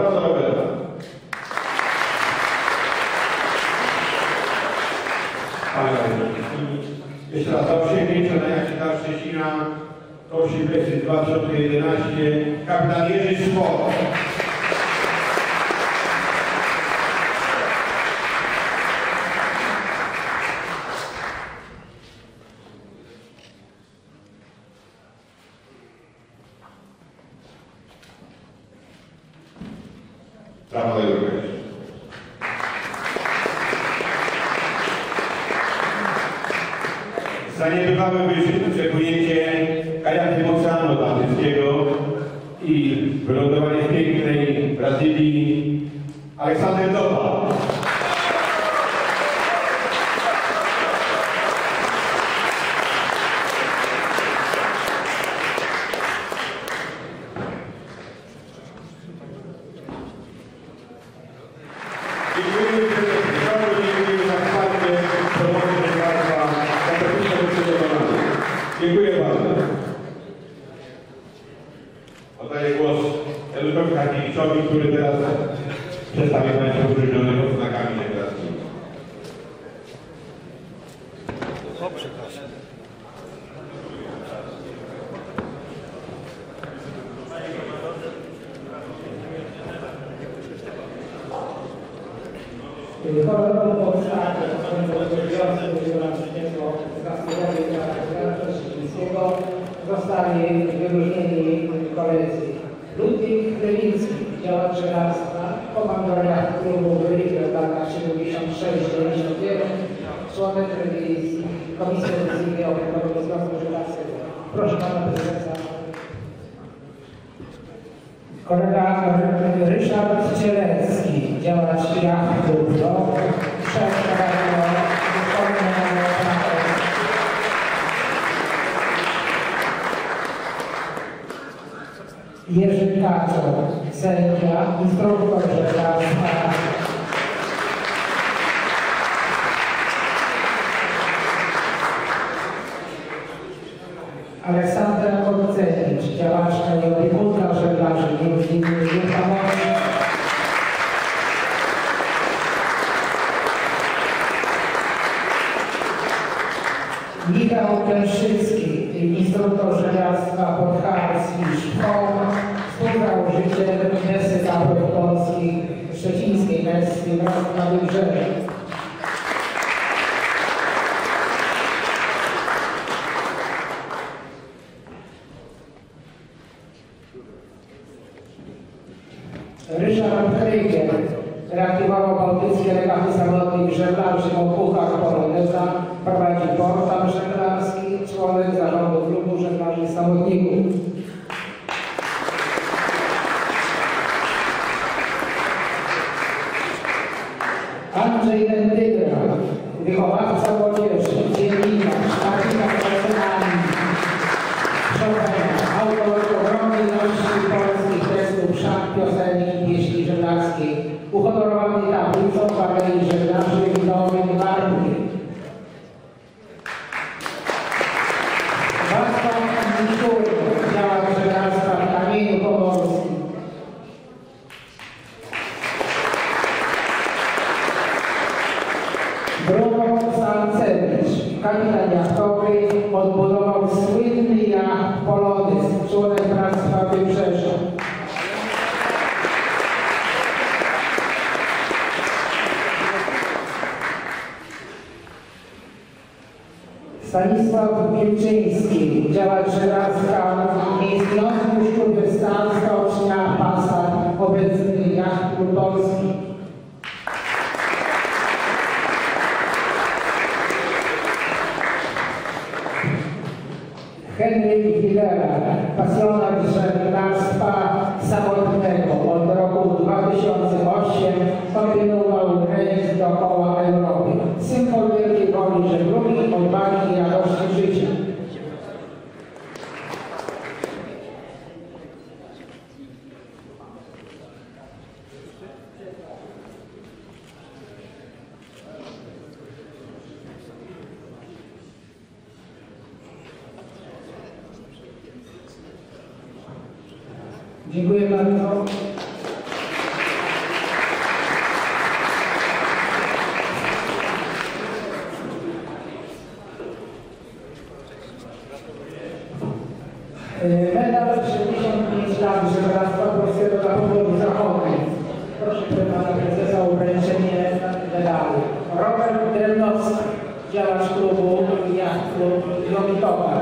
Jeszcze raz za osiągnięcia na jachcie Żar Szczecina Szczecina, Koło Silwestry 2011, kapitan Jerzy Szpok. Brawo, Eduardo. Za niebywałe przepłynięcie kajakiem Oceanu Atlantyckiego i wylądowanie w pięknej Brazylii Aleksander Dopa. Dziękuję bardzo. Oddaję głos Eduardowi Harkiewiczowi, który teraz przedstawi Państwu wyróżnionego znakami deklaracyjnymi. O, przepraszam. Honorowy powstanie Zasłużonego zostali wyróżnieni koledzy Ludwik Lewiński, działacz żeglarstwa, komandor klubu Wylikę w latach 76-91, członek Komisji Rewizyjnej Okręgowego Związku Żeglarskiego. Proszę pana prezesa. Kolega Ryszard Cielecki, działacz jachtów, szef Jerzy Kaczor, sędzia, instruktor żeglarstwa. Aleksandra Korcewicz, działaczka i opiekunka żeglarzy nieruchomości. Michał Kleszycki, instruktor żeglarstwa podharski, szkoła, współzałożyciel Messy Zawodów Polskich, Szczecińskiej Messy na Wybrzeżu. Ryszard Krygier reaktywował bałtyckie regaty zawodnik żeglarzy o puchach Poloneza, prowadzi portal żeglarski, członek zarządu klubu żeglarzy zawodników. Andrzej Lendygra, wychowawca młodzieży, dziennikarz, artykuł personalny, autor ogromnej ilości polskich tekstów, szat, piosenek i pieśni żeglarskiej, uhonorowany tablicą w Alei Żeglarzy w Nowym Warmii. Wacław Miszur, działacz żeglarstwa w Kamieniu Pomorskim. Bruno Sancewicz, kapitan jachtowy, odbudował słynny jacht Polonez, członek Bractwa Wybrzeża. Stanisław Wilczyński, działacz żeglarstwa, istniejący już klub wystanska o czniach pasach, obecny jacht Polski. Henryk Widera, pasjonat żeglarstwa samotnego, od roku 2008 kontynuował rejs dookoła Europy. Symbol wielkiej woli żeglugi, odwagi i radości życia. Dziękuję bardzo. Medal 75 lat żeglarstwa polskiego dla Pomorza Zachodniej. Proszę pana prezesa o wręczenie medalu. Robert Drelnowski, działacz klubu Yacht Club Jomitowa.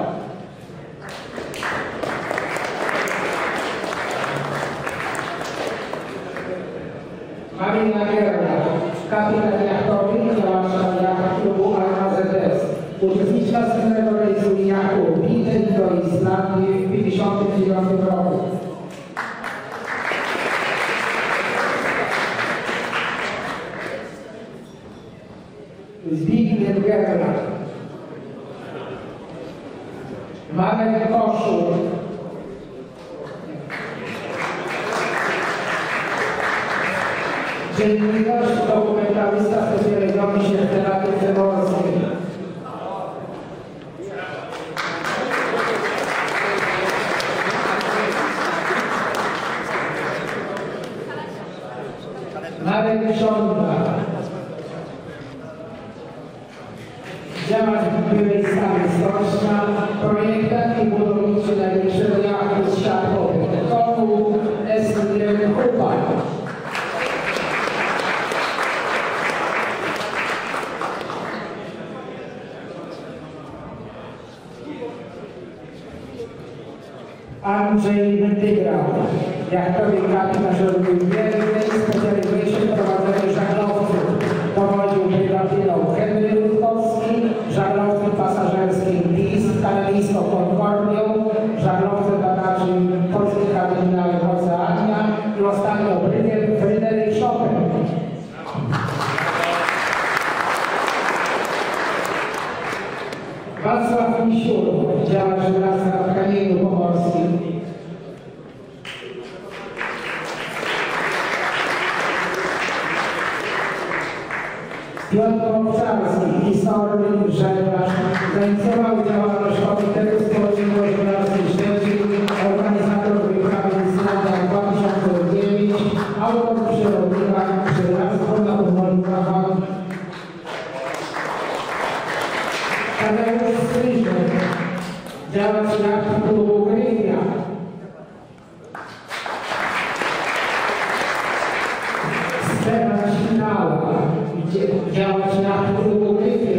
Marina Gerda, kapitan jachtowy, działacz Yacht Clubu AZS. Uczestniczka słynnego rejsu Yachu Winter do Islandii w 1959 roku. Zbigniew Gerda, Marek Koszul, dziennikarz, dokumentalista specjalizujący się w tematyce morskiej. Marek Żąda, działacz byłej stali stoczna, projektant i budowniczy największego jachtu światowego, Komu S.L. Hupa. Andrzej Wentygrał, jachtowy kapitan żeglugi wiernej, specjalizuje się w prowadzeniu żaglowców. Prowadził brygantyną Henry Rutkowski, żaglowcem pasażerskim PiS, kanadyjską Concordią, żaglowcem badaczym Polskiej Kardynalnej Oceania i ostatnio Fryderyk Chopin. Wacław Misiur, działacz żeglarstwa w Kamieniu Pomorskim. Piotr Obszarski, historyk, żeglarz, zainicjował działalność Komitetu Społecznego Żeglarskiej Szczecin, organizator wyprawy Islandia 2009, autor przyrodnika żeglarstwo na Pomorzu. Tadeusz Stryżek, działacz Yacht Klubu Grywia. Stefan Ścinała, działacz Yacht Klubu Grywia.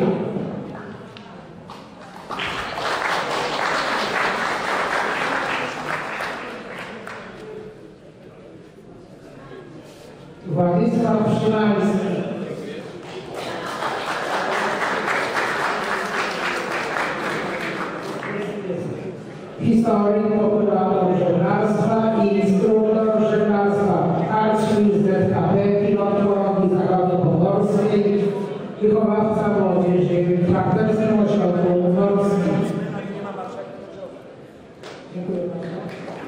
Władysław Szymański, historyk, populator żeglarstwa i instruktor żeglarstwa, arcmistrz ZKP, pilot chorągi zachodnio-pomorskiej, wychowawca młodzieży w Partnerskim Ośrodku Morskim. Dziękuję bardzo.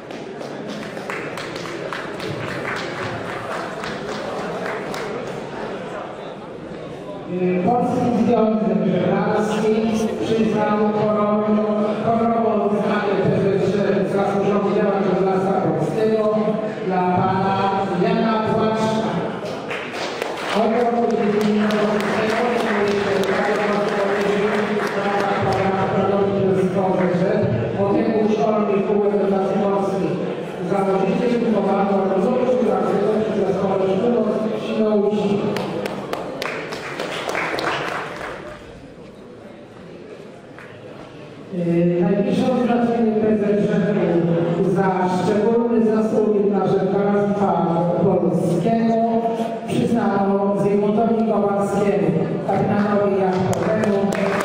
Polski Związek Żeglarski przyznał honorową uznanie zasłużony działacz żeglarstwa polskiego dla pana Jana Płaszcza. Od roku 1900 opiekun szkolnych kół edukacji morskiej. Założyciel wychowano rozwoju szkolarskiego przy Zespole Szkół Świnoujści. Najwyższy odznaczenie prezes rządu za szczególny zasługi dla żeglarstwa polskiego przyznano Zygmuntowi Kowalskiemu, kapitanowi jachtowemu.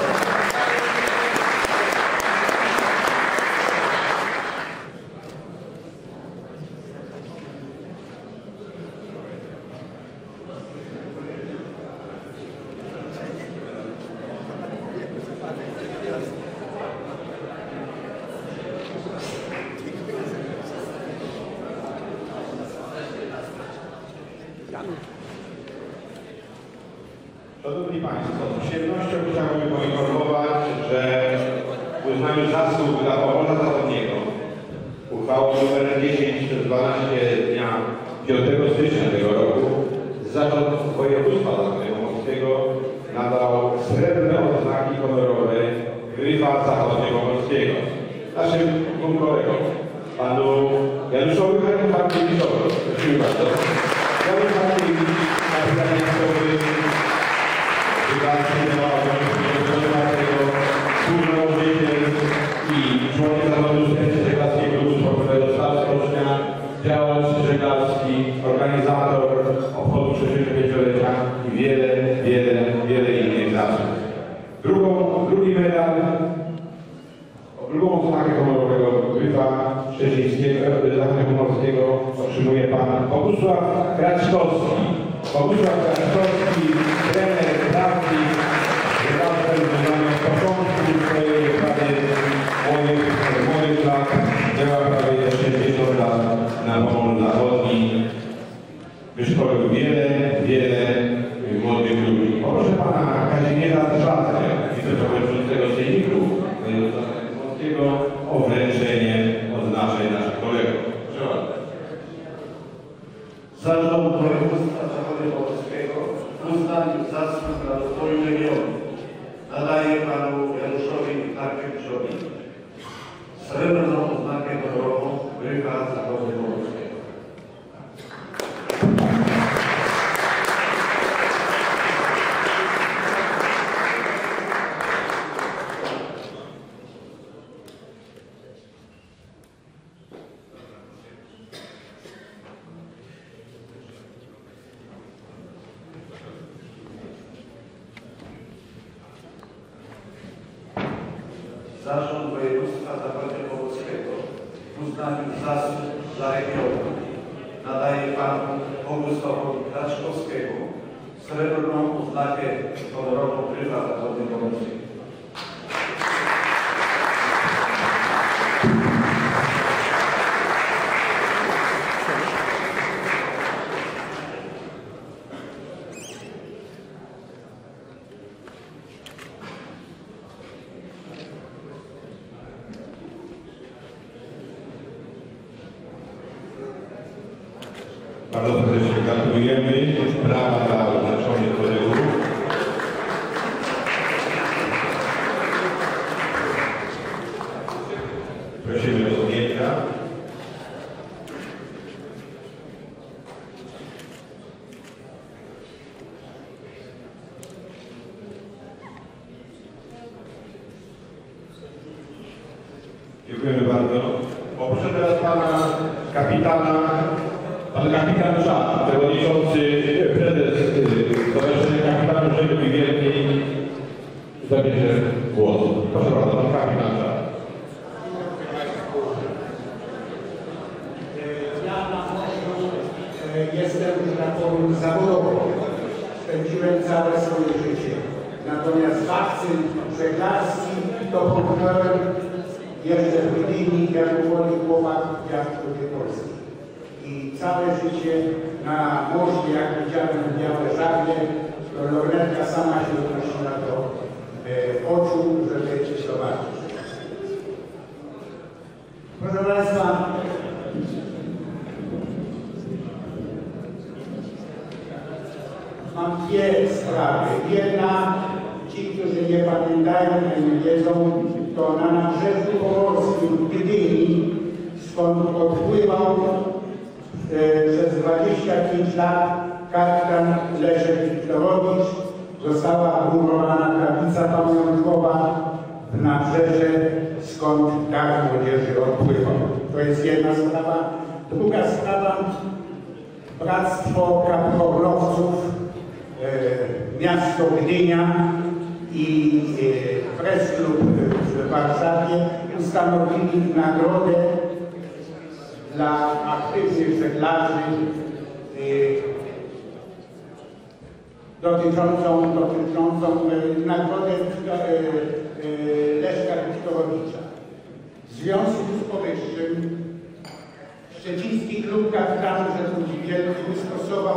Szanowni Państwo, z przyjemnością chciałbym poinformować, że w uznaniu zasług dla Pomorza Zachodniego uchwałą nr 10/12 dnia 5 stycznia tego roku Zarząd Województwa Zachodniopomorskiego nadał srebrne odznaki honorowe Gryfa Zachodniopomorskiego. Nasze naszym kolegom, panu Januszowi Harkiewiczowi. Prosimy bardzo. Janusz Harkiewicz, kapitan miejscowy, wydawcy tego współzałożyciel i członek zarządu Żeglarskiego Klubu Sportowego Stał Stocznia, działacz żeglarski, organizator obchodu 65-lecia i wiele innych zasług. Drugi medal, drugą oznakę honorowego Gryfa Szczecińskiego, Zachodu Pomorskiego otrzymuje pan Bogusław Kraczkowski. Bogusław Kraczkowski, trener pracy, żeglarstwem związanym od początku swojej prawie młodych lat, działa prawie 60 lat na Pomorzu Zachodnim. Wyszkolił wiele młodych ludzi. Proszę pana Kazimierza Trzaskę, wiceprzewodniczącego Sejmiku Województwa o wręczenie odznaczeń naszych kolegów. Proszę bardzo. Zarząd Województwa Zachodniopomorskiego uznaniu zasług dla rozwoju regionu nadaje panu Januszowi Harkiewiczowi srebrną oznakę honorową Gryfa Zachodniopomorskiego. Zarząd Województwa Zachodniopomorskiego w uznaniu zasług dla regionu nadaje panu Bogusławowi Kraczkowskiemu srebrną oznakę honorową Gryfa Zachodniopomorskiego. Bardzo serdecznie gratulujemy. Brawa dla oznaczonych kolegów. Prosimy do zdjęcia. Dziękujemy bardzo. Poproszę teraz pana kapitana. Pan kapitan Żak, przewodniczący, prezes Stowarzyszenia Kapitanów Żeglugi Wielkiej zabierze głos. Proszę bardzo, pan kapitan Żak. Ja jestem, że tak powiem, zawodowo. Spędziłem całe swoje życie. Natomiast wakcyn żeglarski to pokonałem jeszcze w Gdyni, jako młody chłopak, jak w Polski. I całe życie na moście, jak widziałem białe żagle, to lornetka sama się odnosiła do oczu, żeby zobaczyć. Proszę Państwa, mam dwie sprawy. Jedna, ci, którzy nie pamiętają, nie wiedzą, to na nabrzeżu pomorskim w Gdyni, skąd odpływał przez 25 lat kapitan Leszek Wiktorowicz, została murowana tablica pamiątkowa w Nabrzeże, skąd tak młodzieży odpływał. To jest jedna sprawa. Druga sprawa, Bractwo Kaprowców, miasto Gdynia i Press Klub w Warszawie ustanowili nagrodę dla aktywnych żeglarzy dotyczącą nagrodę Leszka Wiktorowicza. W związku z powyższym Szczeciński Klub Kapitanów Żeglugi Wielkiej wystosował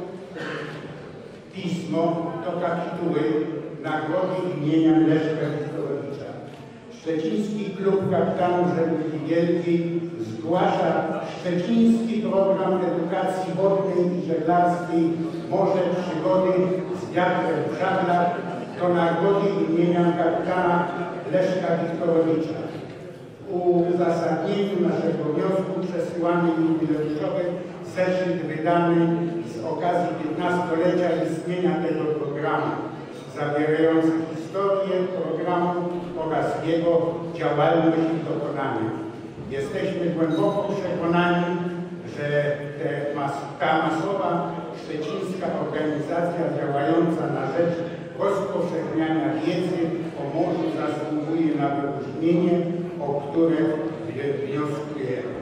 pismo do kapituły nagrody imienia Leszka Wiktorowicza. Szczeciński Klub Kapitanów Żeglugi Wielkiej zgłasza szczeciński program edukacji wodnej i żeglarskiej Morze Przygody z wiatrem w żaglach do nagrody imienia kapitana Leszka Wiktorowicza. W uzasadnieniu naszego wniosku przesyłany jubileuszowy zeszyt wydany z okazji 15-lecia istnienia tego programu, zawierający historię programu oraz jego działalność i dokonania. Jesteśmy głęboko przekonani, że ta masowa szczecińska organizacja działająca na rzecz rozpowszechniania wiedzy o morzu zasługuje na wyróżnienie, o które wnioskujemy.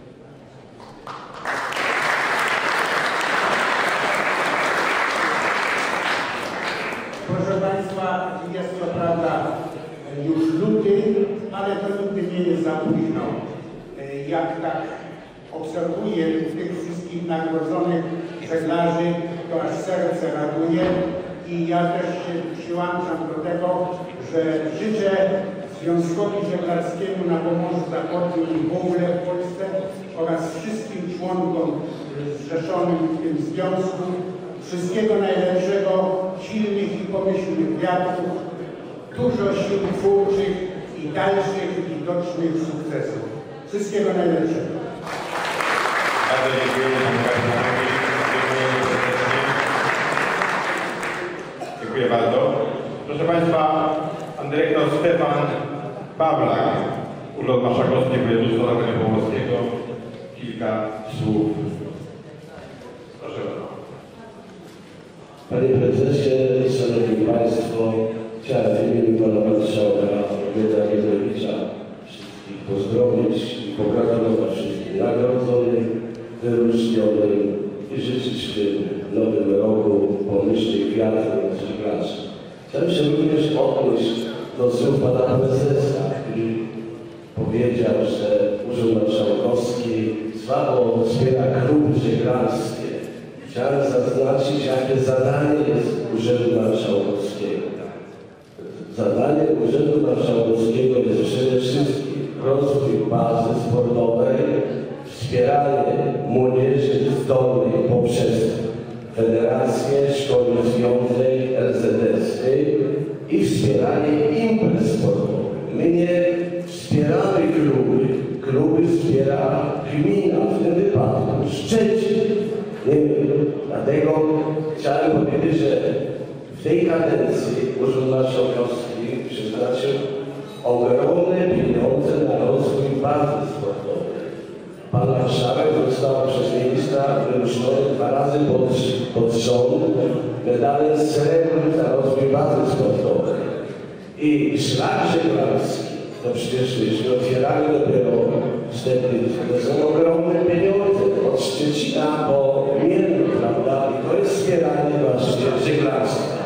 Proszę Państwa, jest to prawda już luty, ale to nigdy nie jest za późno. Jak tak obserwuję tych wszystkich nagrodzonych żeglarzy, to aż serce raduje i ja też się przyłączam do tego, że życzę Związkowi Żeglarskiemu na Pomorzu Zachodnim i w ogóle w Polsce oraz wszystkim członkom zrzeszonym w tym związku wszystkiego najlepszego, silnych i pomyślnych wiatrów, dużo sił twórczych i dalszych widocznych sukcesów. Wszystkiego najlepszego. Bardzo dziękuję. Dziękuję bardzo. Proszę Państwa, pan dyrektor Stefan Pawlak, Urząd Marszałkowski Województwa Zachodniopomorskiego. Kilka słów. Proszę bardzo. Panie Prezesie, Szanowni Państwo, chciałem w imieniu Pana Marszałka Wojciecha Giedrowicza wszystkich pozdrowić i pogratulować wszystkim nagrodzonym, wyróżnionym i życzyć w nowym roku pomyślnych wiatrów od żeglarzy. Chciałem się również odnieść do słów Pana Prezesa, który powiedział, że Urząd Marszałkowski słabo wspiera kluby żeglarskie. Chciałem zaznaczyć, jakie zadanie jest Urzędu Marszałkowskiego. Zadanie Urzędu Marszałkowskiego jest przede wszystkim rozwój bazy sportowej, wspieranie młodzieży zdolnej poprzez Federację Szkoły Związek LZS-y i wspieranie imprez sportowych. My nie wspieramy kluby, kluby wspiera gmina, w tym wypadku Szczecin. Dlatego chciałem powiedzieć, że w tej kadencji Urząd Marszałkowski przeznaczył ogromne pieniądze na rozwój bazy sportowej. Pan marszałek został przez ministra wyróżniony 2 razy pod rząd medalem srebrnym za rozwój bazy sportowej. I szlak żeglarski, to przecież jeśli otwieramy dopiero wstępnicy, to są ogromne pieniądze od Szczecina po Mielno, prawda? I to jest wspieranie właśnie żeglarstwa.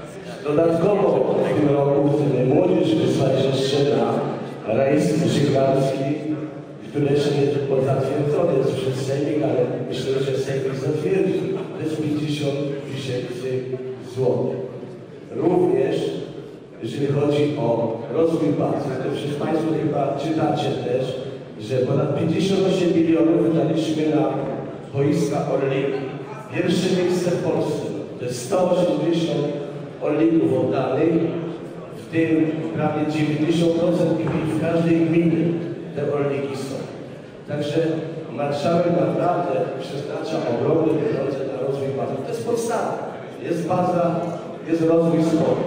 Dodatkowo w tym roku chcemy młodzież wysłać jeszcze na rejestr żeglarski, który jeszcze nie jest zatwierdzony przez Sejmik, ale myślę, że Sejmik zatwierdzi. To jest 50 000 złotych. Również jeżeli chodzi o rozwój bazy, to przecież Państwo chyba czytacie też, że ponad 58 milionów wydaliśmy na boiska Orliki. Pierwsze miejsce w Polsce. To jest 180 Orlików oddanych, w tym prawie 90% gmin, w każdej gminie te Orliki są. Także marszałek naprawdę przeznacza ogromne pieniądze na rozwój bazy. To jest podstawa. Jest baza, jest rozwój sportu.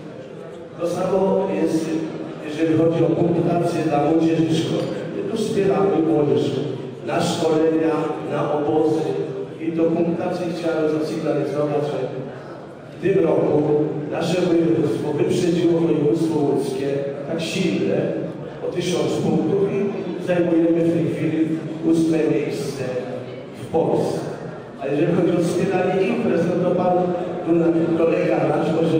To samo jest, jeżeli chodzi o punktację dla młodzieży szkolnej. Tu wspieramy młodzież na szkolenia, na obozy i do punktacji chciałem zasygnalizować, że w tym roku nasze województwo wyprzedziło województwo łódzkie tak silne o 1000 punktów i zajmujemy w tej chwili 8. miejsce w Polsce. A jeżeli chodzi o wspieranie imprez, no to pan kolega nasz może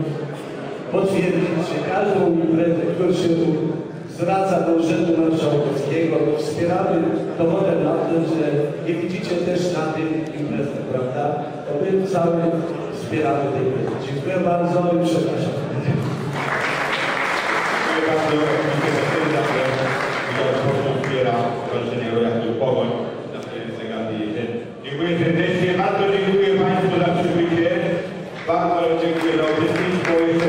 potwierdzić, że każdą imprezę, która się zwraca do Urzędu Marszałkowskiego, wspieramy dowodem na tym, że nie widzicie też na tym imprezę, prawda? To my cały wspieramy tę imprezę. Dziękuję bardzo i przepraszam. Dziękuję bardzo. Wspiera walczenie o jachtu Pogoń na terenie Gandy. Dziękuję serdecznie. Bardzo dziękuję Państwu za przybycie. Bardzo dziękuję za uczestnictwo.